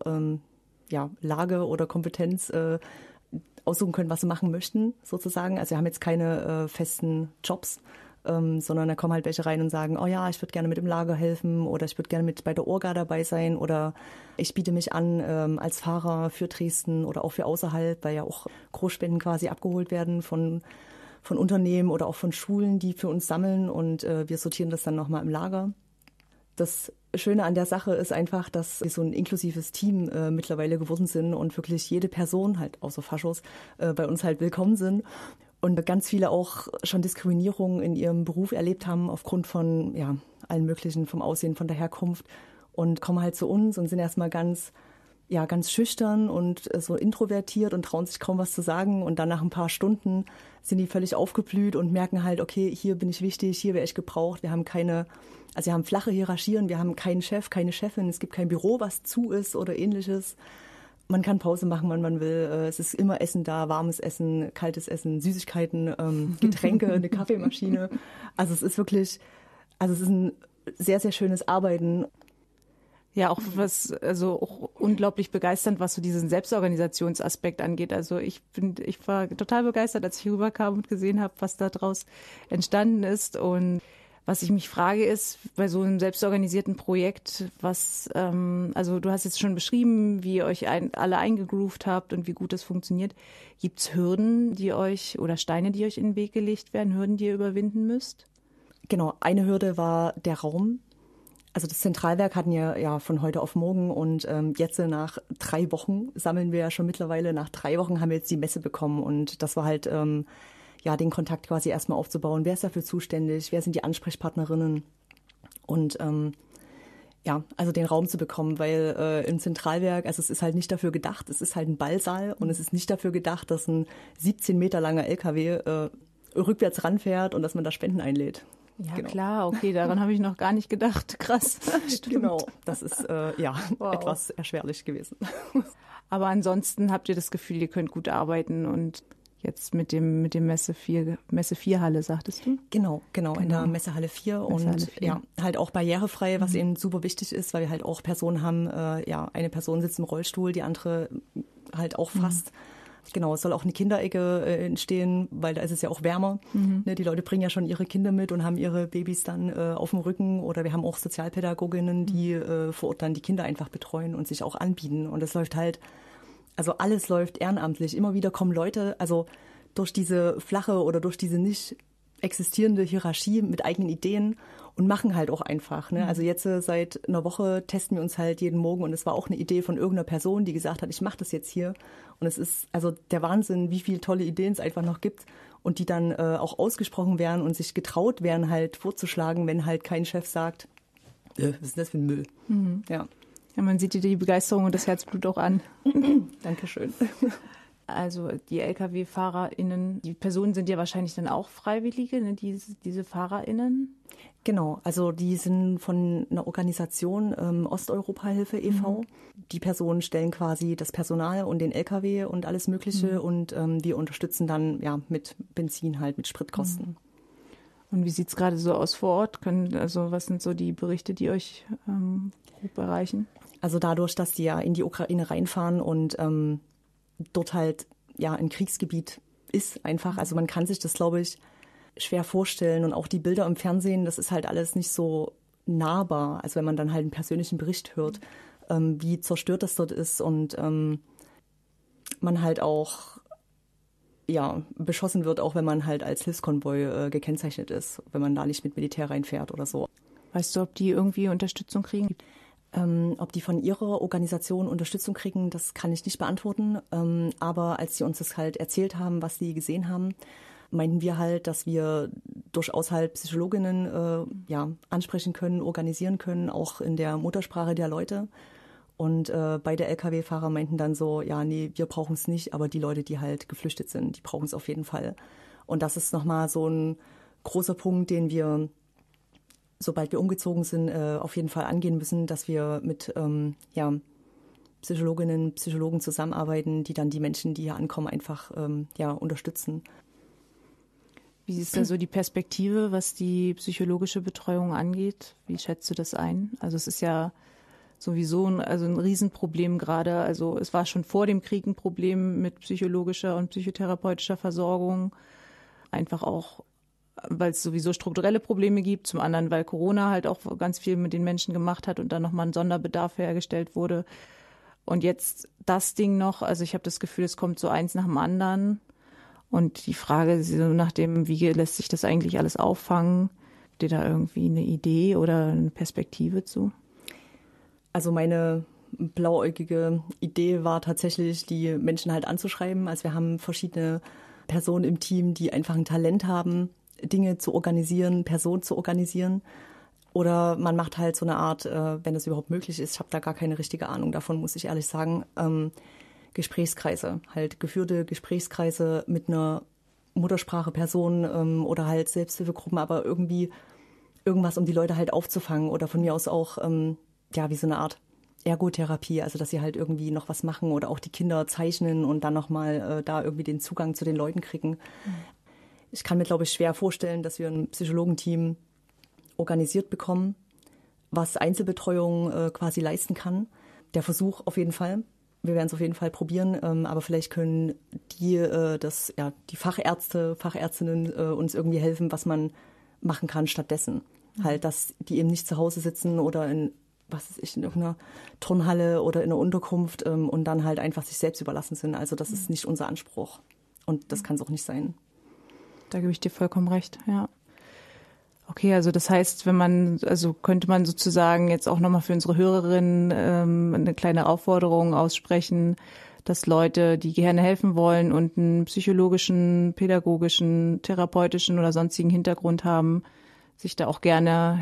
Lage oder Kompetenz aussuchen können, was sie machen möchten, sozusagen. Also wir haben jetzt keine festen Jobs, sondern da kommen halt welche rein und sagen, oh ja, ich würde gerne mit im Lager helfen oder ich würde gerne mit bei der Orga dabei sein oder ich biete mich an als Fahrer für Dresden oder auch für außerhalb, weil ja auch Großspenden quasi abgeholt werden von Unternehmen oder auch von Schulen, die für uns sammeln und wir sortieren das dann nochmal im Lager. Das Schöne an der Sache ist einfach, dass wir so ein inklusives Team mittlerweile geworden sind und wirklich jede Person, halt außer Faschos, bei uns halt willkommen sind. Und ganz viele auch schon Diskriminierung in ihrem Beruf erlebt haben aufgrund von allen möglichen, vom Aussehen, von der Herkunft und kommen halt zu uns und sind erstmal ganz schüchtern und so introvertiert und trauen sich kaum was zu sagen. Und dann nach ein paar Stunden sind die völlig aufgeblüht und merken halt, okay, hier bin ich wichtig, hier wäre ich gebraucht. Wir haben wir haben flache Hierarchien, wir haben keinen Chef, keine Chefin, es gibt kein Büro, was zu ist oder ähnliches. Man kann Pause machen, wann man will. Es ist immer Essen da, warmes Essen, kaltes Essen, Süßigkeiten, Getränke, eine Kaffeemaschine. Also es ist ein sehr, sehr schönes Arbeiten. Ja, auch auch unglaublich begeisternd, was so diesen Selbstorganisationsaspekt angeht. Also ich war total begeistert, als ich rüberkam und gesehen habe, was da draus entstanden ist. Und was ich mich frage ist, bei so einem selbstorganisierten Projekt, also du hast jetzt schon beschrieben, wie ihr euch alle eingegroovt habt und wie gut das funktioniert. Gibt es Hürden, oder Steine, die euch in den Weg gelegt werden, Hürden, die ihr überwinden müsst? Genau, eine Hürde war der Raum. Also das Zentralwerk hatten ja von heute auf morgen und jetzt nach 3 Wochen sammeln wir ja schon mittlerweile. Nach 3 Wochen haben wir jetzt die Messe bekommen und das war halt den Kontakt quasi erstmal aufzubauen. Wer ist dafür zuständig? Wer sind die Ansprechpartnerinnen? Und also den Raum zu bekommen, weil im Zentralwerk, also es ist halt nicht dafür gedacht, es ist halt ein Ballsaal und es ist nicht dafür gedacht, dass ein 17 Meter langer LKW rückwärts ranfährt und dass man da Spenden einlädt. Ja, genau. Klar, okay, daran habe ich noch gar nicht gedacht. Krass. Genau, das ist etwas erschwerlich gewesen. Aber ansonsten habt ihr das Gefühl, ihr könnt gut arbeiten und jetzt mit dem Messe 4 Halle, sagtest du? Genau, in der Messehalle 4 und halt auch barrierefrei, was eben super wichtig ist, weil wir halt auch Personen haben, eine Person sitzt im Rollstuhl, die andere halt auch fast. Genau, es soll auch eine Kinderecke entstehen, weil da ist es ja auch wärmer. Ne, die Leute bringen ja schon ihre Kinder mit und haben ihre Babys dann auf dem Rücken. Oder wir haben auch Sozialpädagoginnen, die vor Ort dann die Kinder einfach betreuen und sich auch anbieten. Und das läuft halt Also alles läuft ehrenamtlich. Immer wieder kommen Leute, also durch diese flache oder durch diese nicht existierende Hierarchie mit eigenen Ideen und machen halt auch einfach. Ne? Also jetzt seit einer Woche testen wir uns halt jeden Morgen und es war auch eine Idee von irgendeiner Person, die gesagt hat, ich mache das jetzt hier. Und es ist also der Wahnsinn, wie viele tolle Ideen es einfach noch gibt und die dann auch ausgesprochen werden und sich getraut werden halt vorzuschlagen, wenn halt kein Chef sagt, was ist das für ein Müll? Ja. Ja, man sieht dir die Begeisterung und das Herzblut auch an. Dankeschön. Also die LKW-FahrerInnen, die Personen sind ja wahrscheinlich dann auch Freiwillige, ne, diese FahrerInnen? Genau, also die sind von einer Organisation Osteuropa-Hilfe e.V. Die Personen stellen quasi das Personal und den LKW und alles Mögliche und wir unterstützen dann ja mit Benzin halt, mit Spritkosten. Und wie sieht es gerade so aus vor Ort? Was sind so die Berichte, die euch grob erreichen? Also dadurch, dass die ja in die Ukraine reinfahren und dort halt ja ein Kriegsgebiet ist einfach. Also man kann sich das, glaube ich, schwer vorstellen. Und auch die Bilder im Fernsehen, das ist halt alles nicht so nahbar. Also wenn man dann halt einen persönlichen Bericht hört, wie zerstört das dort ist und man halt auch ja, beschossen wird, auch wenn man halt als Hilfskonvoi gekennzeichnet ist, wenn man da nicht mit Militär reinfährt oder so. Weißt du, ob die irgendwie Unterstützung kriegen? Ob die von ihrer Organisation Unterstützung kriegen, das kann ich nicht beantworten. Aber als sie uns das halt erzählt haben, was sie gesehen haben, meinten wir halt, dass wir durchaus halt Psychologinnen ansprechen können, organisieren können, auch in der Muttersprache der Leute. Und beide Lkw-Fahrer meinten dann so, ja, nee, wir brauchen es nicht, aber die Leute, die halt geflüchtet sind, die brauchen es auf jeden Fall. Und das ist nochmal so ein großer Punkt, den wir, sobald wir umgezogen sind, auf jeden Fall angehen müssen, dass wir mit Psychologinnen, Psychologen zusammenarbeiten, die dann die Menschen, die hier ankommen, einfach unterstützen. Wie ist da so die Perspektive, was die psychologische Betreuung angeht? Wie schätzt du das ein? Also es ist ja sowieso ein Riesenproblem gerade. Also es war schon vor dem Krieg ein Problem mit psychologischer und psychotherapeutischer Versorgung. Einfach auch, weil es sowieso strukturelle Probleme gibt. Zum anderen, weil Corona halt auch ganz viel mit den Menschen gemacht hat und dann nochmal ein Sonderbedarf hergestellt wurde. Und jetzt das Ding noch, also ich habe das Gefühl, es kommt so eins nach dem anderen. Und die Frage nach dem, wie lässt sich das eigentlich alles auffangen? Habt ihr da irgendwie eine Idee oder eine Perspektive zu? Also meine blauäugige Idee war tatsächlich, die Menschen halt anzuschreiben. Also wir haben verschiedene Personen im Team, die einfach ein Talent haben, Dinge zu organisieren, Personen zu organisieren. Oder man macht halt so eine Art, wenn es überhaupt möglich ist, ich habe da gar keine richtige Ahnung davon, muss ich ehrlich sagen, Gesprächskreise, halt geführte Gesprächskreise mit einer Muttersprache-Person oder halt Selbsthilfegruppen, aber irgendwie irgendwas, um die Leute halt aufzufangen oder von mir aus auch wie so eine Art Ergotherapie, also dass sie halt irgendwie noch was machen oder auch die Kinder zeichnen und dann nochmal da irgendwie den Zugang zu den Leuten kriegen. Ich kann mir, glaube ich, schwer vorstellen, dass wir ein Psychologenteam organisiert bekommen, was Einzelbetreuung quasi leisten kann. Der Versuch auf jeden Fall. Wir werden es auf jeden Fall probieren, aber vielleicht können die Fachärzte, Fachärztinnen uns irgendwie helfen, was man machen kann stattdessen. Halt, dass die eben nicht zu Hause sitzen oder in irgendeiner Turnhalle oder in einer Unterkunft und dann halt einfach sich selbst überlassen sind. Also das ist nicht unser Anspruch und das kann es auch nicht sein. Da gebe ich dir vollkommen recht, ja. Okay, also das heißt, könnte man sozusagen jetzt auch nochmal für unsere Hörerinnen eine kleine Aufforderung aussprechen, dass Leute, die gerne helfen wollen und einen psychologischen, pädagogischen, therapeutischen oder sonstigen Hintergrund haben, sich da auch gerne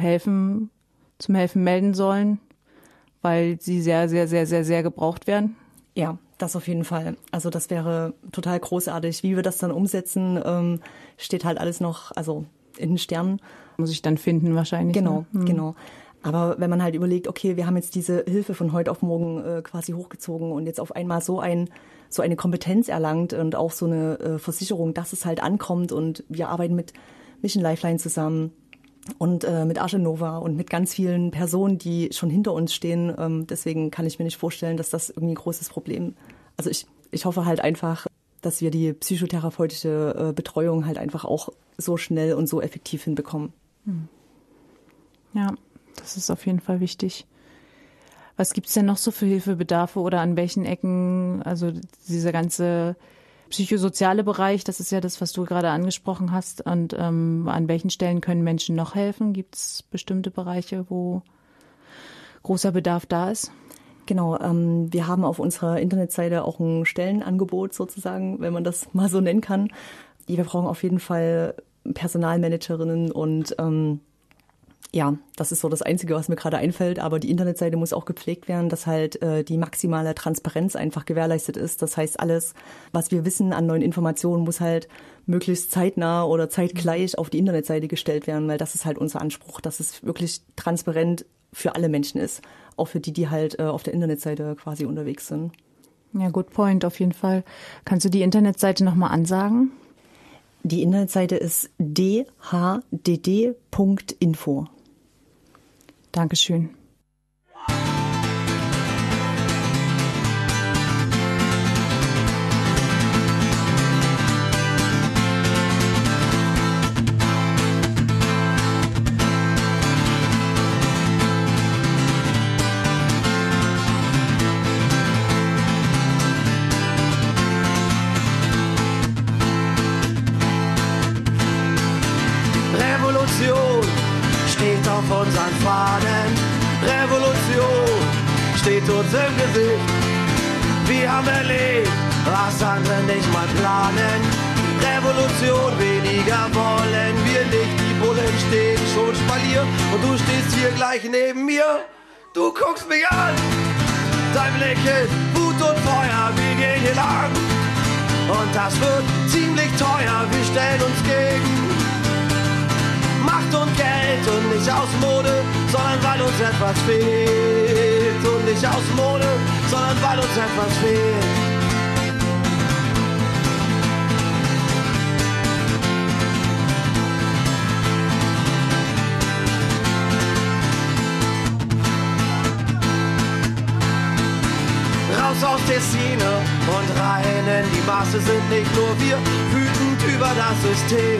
zum Helfen melden sollen, weil sie sehr, sehr, sehr, sehr, sehr gebraucht werden? Ja, das auf jeden Fall. Also das wäre total großartig. Wie wir das dann umsetzen, steht halt alles noch in den Sternen. Muss ich dann finden wahrscheinlich. Genau, genau. Aber wenn man halt überlegt, okay, wir haben jetzt diese Hilfe von heute auf morgen quasi hochgezogen und jetzt auf einmal so eine Kompetenz erlangt und auch so eine Versicherung, dass es halt ankommt und wir arbeiten mit Mission Lifeline zusammen und mit Arche Nova und mit ganz vielen Personen, die schon hinter uns stehen. Deswegen kann ich mir nicht vorstellen, dass das irgendwie ein großes Problem. Also ich hoffe halt einfach, dass wir die psychotherapeutische Betreuung halt einfach auch so schnell und so effektiv hinbekommen. Ja, das ist auf jeden Fall wichtig. Was gibt's denn noch so für Hilfebedarfe oder an welchen Ecken, also dieser ganze psychosoziale Bereich, das ist ja das, was du gerade angesprochen hast. Und an welchen Stellen können Menschen noch helfen? Gibt's bestimmte Bereiche, wo großer Bedarf da ist? Genau, wir haben auf unserer Internetseite auch ein Stellenangebot sozusagen, wenn man das mal so nennen kann. Wir brauchen auf jeden Fall Personalmanagerinnen und ja, das ist so das Einzige, was mir gerade einfällt. Aber die Internetseite muss auch gepflegt werden, dass halt die maximale Transparenz einfach gewährleistet ist. Das heißt, alles, was wir wissen an neuen Informationen, muss halt möglichst zeitnah oder zeitgleich auf die Internetseite gestellt werden, weil das ist halt unser Anspruch, dass es wirklich transparent für alle Menschen ist. Auch für die, die halt auf der Internetseite quasi unterwegs sind. Ja, good point, auf jeden Fall. Kannst du die Internetseite nochmal ansagen? Die Internetseite ist dhdd.info. Dankeschön. Revolution steht auf unseren Fahnen. Revolution steht uns im Gesicht. Wir haben erlebt, was andere nicht mal planen. Revolution, weniger wollen wir nicht. Die Bullen stehen schon Spalier und du stehst hier gleich neben mir. Du guckst mich an, dein Blick ist Wut und Feuer. Wir gehen hier lang und das wird ziemlich teuer. Wir stellen uns gegen Macht und Geld und nicht aus Mode, sondern weil uns etwas fehlt. Und nicht aus Mode, sondern weil uns etwas fehlt. Raus aus der Szene und rein in die Masse sind nicht nur wir wütend über das System.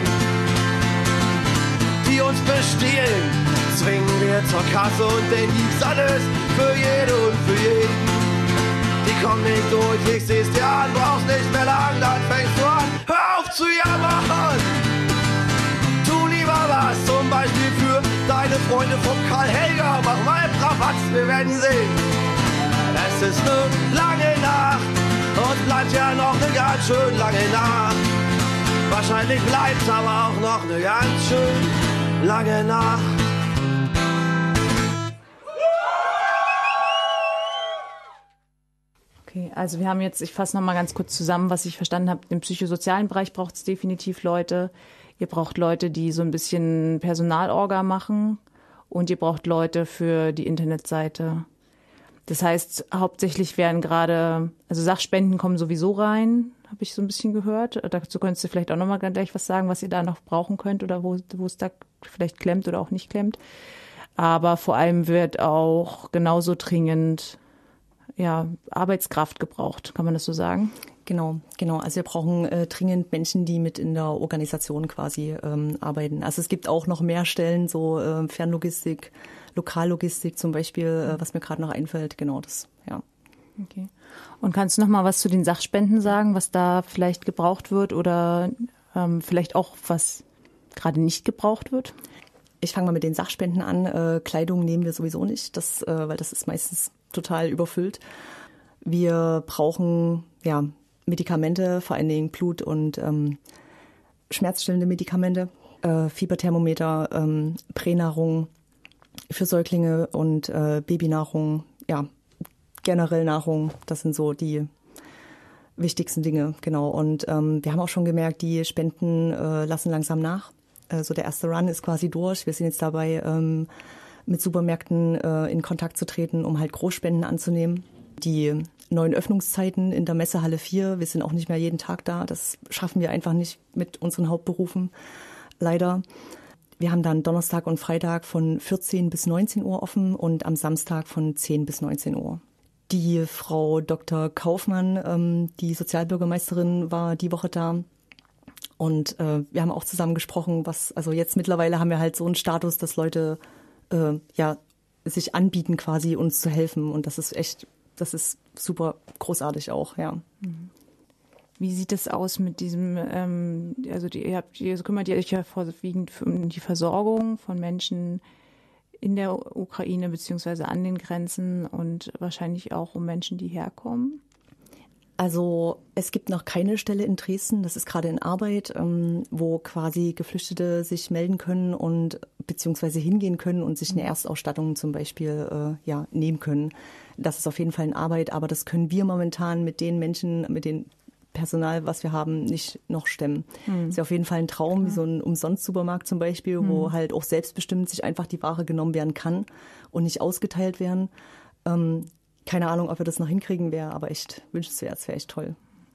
Die uns bestehlen, zwingen wir zur Kasse und den gibt's alles für jede und für jeden. Die kommen nicht durch, ich seh's dir an, brauchst nicht mehr lang, dann fängst du an, hör auf zu jammern. Tu lieber was, zum Beispiel für deine Freunde vom Karl Helger, mach mal Rabatz, wir werden sehen. Es ist ne lange Nacht und bleibt ja noch ne ganz schön lange Nacht. Wahrscheinlich bleibt's aber auch noch ne ganz schön lange Nacht. Okay, also wir haben jetzt, ich fasse nochmal ganz kurz zusammen, was ich verstanden habe. Im psychosozialen Bereich braucht es definitiv Leute. Ihr braucht Leute, die so ein bisschen Personalorga machen und ihr braucht Leute für die Internetseite. Das heißt, hauptsächlich werden gerade, also Sachspenden kommen sowieso rein, habe ich so ein bisschen gehört. Dazu könntest du vielleicht auch nochmal gleich was sagen, was ihr da noch brauchen könnt oder wo es da vielleicht klemmt oder auch nicht klemmt. Aber vor allem wird auch genauso dringend Arbeitskraft gebraucht, kann man das so sagen? Genau. Also wir brauchen dringend Menschen, die mit in der Organisation quasi arbeiten. Also es gibt auch noch mehr Stellen, so Fernlogistik, Lokallogistik zum Beispiel, was mir gerade noch einfällt. Genau das, ja. Okay. Und kannst du noch mal was zu den Sachspenden sagen, was da vielleicht gebraucht wird oder vielleicht auch was gerade nicht gebraucht wird? Ich fange mal mit den Sachspenden an. Kleidung nehmen wir sowieso nicht, weil das ist meistens total überfüllt. Wir brauchen Medikamente, vor allen Dingen Blut- und schmerzstillende Medikamente, Fieberthermometer, Pränahrung für Säuglinge und Babynahrung, generell Nahrung, das sind so die wichtigsten Dinge, genau. Und wir haben auch schon gemerkt, die Spenden lassen langsam nach. Also der erste Run ist quasi durch. Wir sind jetzt dabei, mit Supermärkten in Kontakt zu treten, um halt Großspenden anzunehmen. Die neuen Öffnungszeiten in der Messehalle 4, wir sind auch nicht mehr jeden Tag da. Das schaffen wir einfach nicht mit unseren Hauptberufen, leider. Wir haben dann Donnerstag und Freitag von 14 bis 19 Uhr offen und am Samstag von 10 bis 19 Uhr. Die Frau Dr. Kaufmann, die Sozialbürgermeisterin, war die Woche da. Und wir haben auch zusammen gesprochen, also jetzt mittlerweile haben wir halt so einen Status, dass Leute sich anbieten, quasi uns zu helfen. Und das ist super großartig auch, ja. Wie sieht es aus mit diesem, ihr kümmert ihr euch ja vorwiegend um die Versorgung von Menschen in der Ukraine beziehungsweise an den Grenzen und wahrscheinlich auch um Menschen, die herkommen? Also es gibt noch keine Stelle in Dresden, das ist gerade in Arbeit, wo quasi Geflüchtete sich melden können und beziehungsweise hingehen können und sich eine Erstausstattung zum Beispiel nehmen können. Das ist auf jeden Fall in Arbeit, aber das können wir momentan mit den Menschen, mit dem Personal, was wir haben, nicht noch stemmen. Das ist ja auf jeden Fall ein Traum, wie so ein Umsonst-Supermarkt zum Beispiel, wo halt auch selbstbestimmt sich einfach die Ware genommen werden kann und nicht ausgeteilt werden. Keine Ahnung, ob wir das noch hinkriegen, wäre aber echt wünschenswert, es wäre echt toll.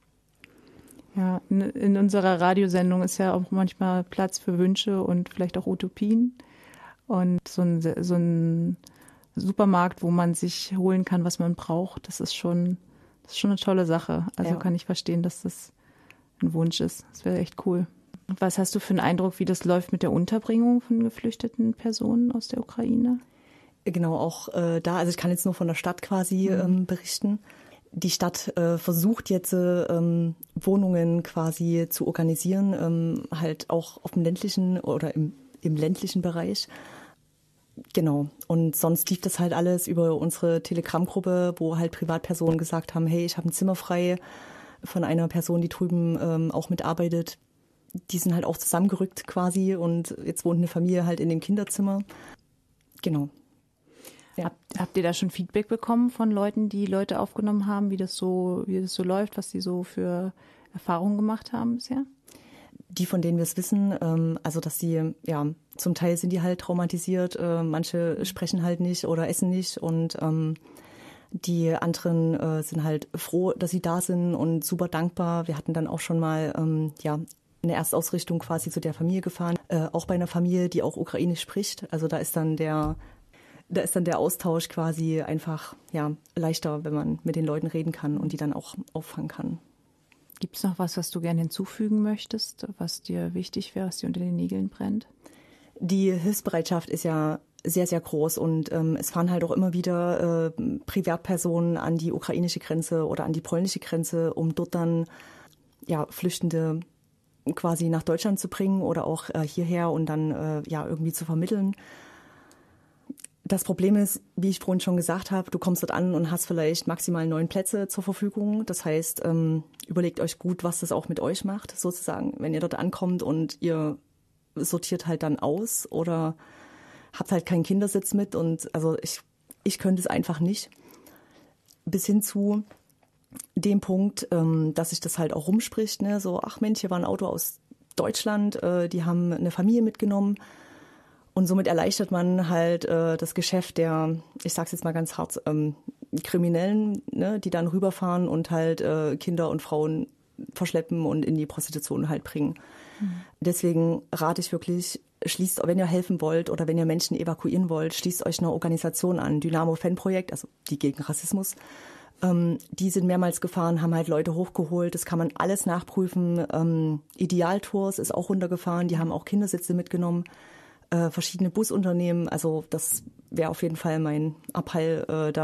Ja, in unserer Radiosendung ist ja auch manchmal Platz für Wünsche und vielleicht auch Utopien. Und so ein Supermarkt, wo man sich holen kann, was man braucht, das ist schon eine tolle Sache. Also kann ich verstehen, dass das ein Wunsch ist. Das wäre echt cool. Was hast du für einen Eindruck, wie das läuft mit der Unterbringung von geflüchteten Personen aus der Ukraine? Genau, auch also ich kann jetzt nur von der Stadt quasi berichten. Die Stadt versucht jetzt Wohnungen quasi zu organisieren, halt auch auf dem ländlichen oder im ländlichen Bereich. Genau. Und sonst lief das halt alles über unsere Telegram-Gruppe, wo halt Privatpersonen gesagt haben, hey, ich habe ein Zimmer frei von einer Person, die drüben auch mitarbeitet. Die sind halt auch zusammengerückt quasi und jetzt wohnt eine Familie halt in dem Kinderzimmer. Genau. Ja. Habt ihr da schon Feedback bekommen von Leuten, die Leute aufgenommen haben, wie das so läuft, was sie so für Erfahrungen gemacht haben bisher? Die, von denen wir es wissen, also dass sie, zum Teil sind die halt traumatisiert, manche sprechen halt nicht oder essen nicht und die anderen sind halt froh, dass sie da sind und super dankbar. Wir hatten dann auch schon mal eine Erstausrichtung quasi zu der Familie gefahren, auch bei einer Familie, die auch Ukrainisch spricht. Also da ist dann der Austausch quasi einfach leichter, wenn man mit den Leuten reden kann und die dann auch auffangen kann. Gibt es noch was du gerne hinzufügen möchtest, was dir wichtig wäre, was dir unter den Nägeln brennt? Die Hilfsbereitschaft ist ja sehr, sehr groß und es fahren halt auch immer wieder Privatpersonen an die ukrainische Grenze oder an die polnische Grenze, um dort dann Flüchtende quasi nach Deutschland zu bringen oder auch hierher und dann irgendwie zu vermitteln. Das Problem ist, wie ich vorhin schon gesagt habe, du kommst dort an und hast vielleicht maximal 9 Plätze zur Verfügung. Das heißt, überlegt euch gut, was das auch mit euch macht, sozusagen, wenn ihr dort ankommt und ihr sortiert halt dann aus oder habt halt keinen Kindersitz mit. Und also ich könnte es einfach nicht. Bis hin zu dem Punkt, dass sich das halt auch rumspricht, ne? So, ach Mensch, hier war ein Auto aus Deutschland, die haben eine Familie mitgenommen. Und somit erleichtert man halt das Geschäft der, ich sag's jetzt mal ganz hart, Kriminellen, ne, die dann rüberfahren und halt Kinder und Frauen verschleppen und in die Prostitution halt bringen. Deswegen rate ich wirklich, schließt, wenn ihr helfen wollt oder wenn ihr Menschen evakuieren wollt, schließt euch einer Organisation an. Dynamo Fanprojekt, also die gegen Rassismus, die sind mehrmals gefahren, haben halt Leute hochgeholt. Das kann man alles nachprüfen. Idealtours ist auch runtergefahren, die haben auch Kindersitze mitgenommen. Verschiedene Busunternehmen, also das wäre auf jeden Fall mein Appell,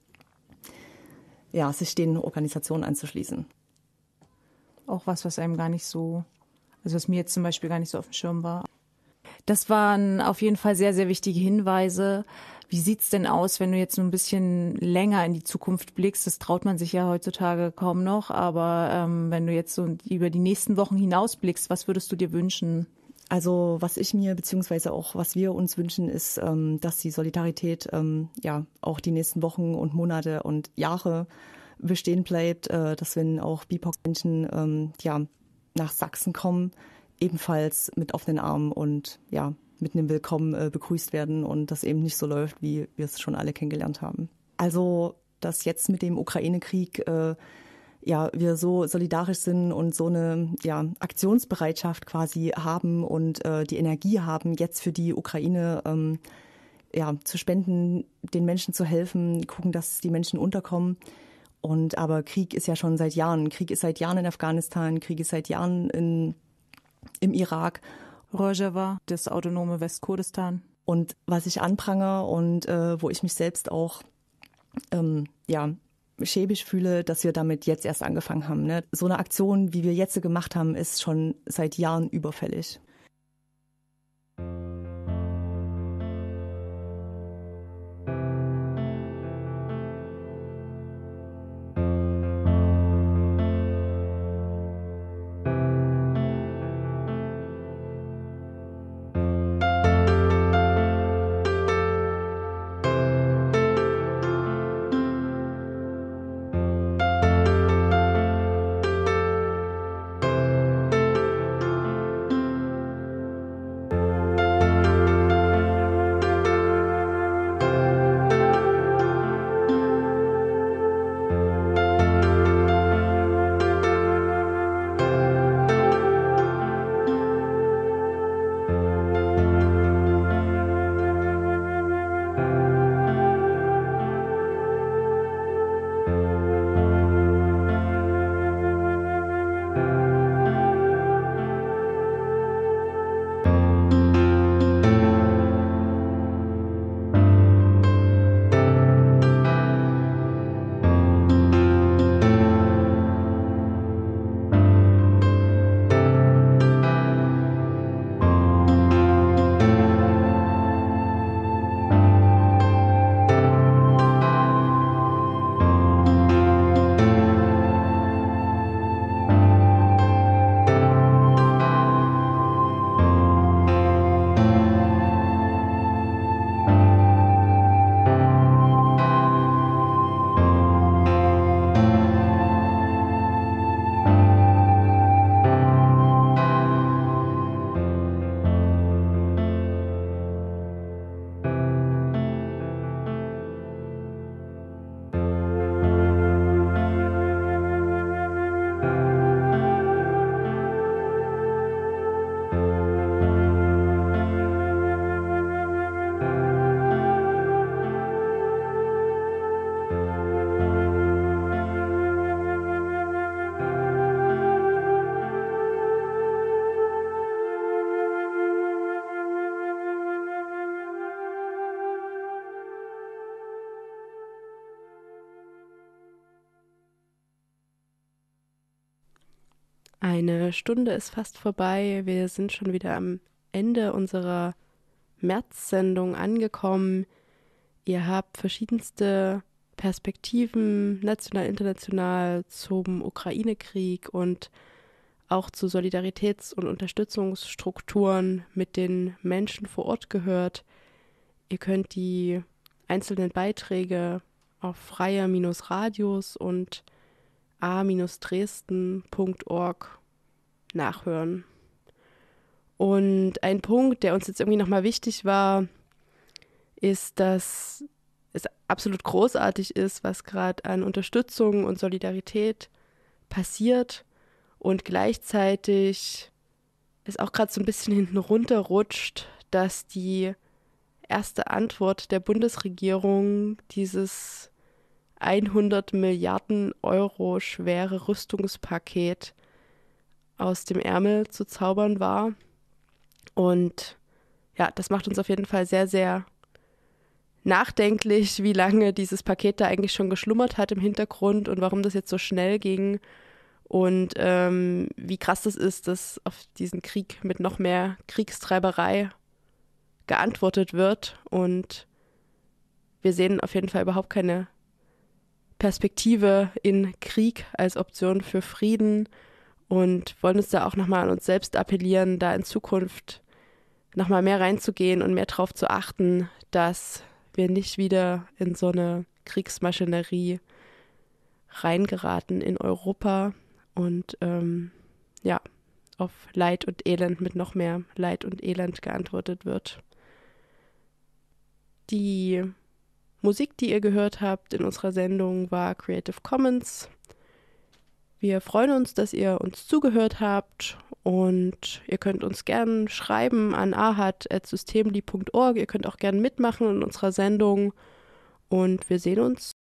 sich den Organisationen anzuschließen. Auch was einem gar nicht so, also was mir jetzt zum Beispiel gar nicht so auf dem Schirm war. Das waren auf jeden Fall sehr, sehr wichtige Hinweise. Wie sieht's denn aus, wenn du jetzt nur ein bisschen länger in die Zukunft blickst? Das traut man sich ja heutzutage kaum noch, aber wenn du jetzt so über die nächsten Wochen hinausblickst, was würdest du dir wünschen? Also was ich mir beziehungsweise auch was wir uns wünschen, ist, dass die Solidarität auch die nächsten Wochen und Monate und Jahre bestehen bleibt, dass wenn auch BIPOC-Menschen nach Sachsen kommen, ebenfalls mit offenen Armen und mit einem Willkommen begrüßt werden und das eben nicht so läuft, wie wir es schon alle kennengelernt haben. Also dass jetzt mit dem Ukraine-Krieg wir so solidarisch sind und so eine Aktionsbereitschaft quasi haben und die Energie haben, jetzt für die Ukraine zu spenden, den Menschen zu helfen, gucken, dass die Menschen unterkommen. Aber Krieg ist ja schon seit Jahren. Krieg ist seit Jahren in Afghanistan, Krieg ist seit Jahren im Irak. Rojava, das autonome Westkurdistan. Und was ich anprangere und wo ich mich selbst auch schäbig fühle, dass wir damit jetzt erst angefangen haben. Ne? So eine Aktion, wie wir jetzt gemacht haben, ist schon seit Jahren überfällig. Eine Stunde ist fast vorbei. Wir sind schon wieder am Ende unserer März-Sendung angekommen. Ihr habt verschiedenste Perspektiven, national, international, zum Ukraine-Krieg und auch zu Solidaritäts- und Unterstützungsstrukturen mit den Menschen vor Ort gehört. Ihr könnt die einzelnen Beiträge auf freie-radios und a-dresden.org nachhören. Und ein Punkt, der uns jetzt irgendwie nochmal wichtig war, ist, dass es absolut großartig ist, was gerade an Unterstützung und Solidarität passiert und gleichzeitig es auch gerade so ein bisschen hinten runterrutscht, dass die erste Antwort der Bundesregierung dieses 100 Milliarden Euro schwere Rüstungspaket aus dem Ärmel zu zaubern war. Und ja, das macht uns auf jeden Fall sehr, sehr nachdenklich, wie lange dieses Paket da eigentlich schon geschlummert hat im Hintergrund und warum das jetzt so schnell ging und wie krass das ist, dass auf diesen Krieg mit noch mehr Kriegstreiberei geantwortet wird. Und wir sehen auf jeden Fall überhaupt keine Perspektive in Krieg als Option für Frieden und wollen uns da auch nochmal an uns selbst appellieren, da in Zukunft nochmal mehr reinzugehen und mehr darauf zu achten, dass wir nicht wieder in so eine Kriegsmaschinerie reingeraten in Europa und auf Leid und Elend mit noch mehr Leid und Elend geantwortet wird. Die Musik, die ihr gehört habt in unserer Sendung, war Creative Commons. Wir freuen uns, dass ihr uns zugehört habt und ihr könnt uns gerne schreiben an ahat@systemli.org. Ihr könnt auch gerne mitmachen in unserer Sendung und wir sehen uns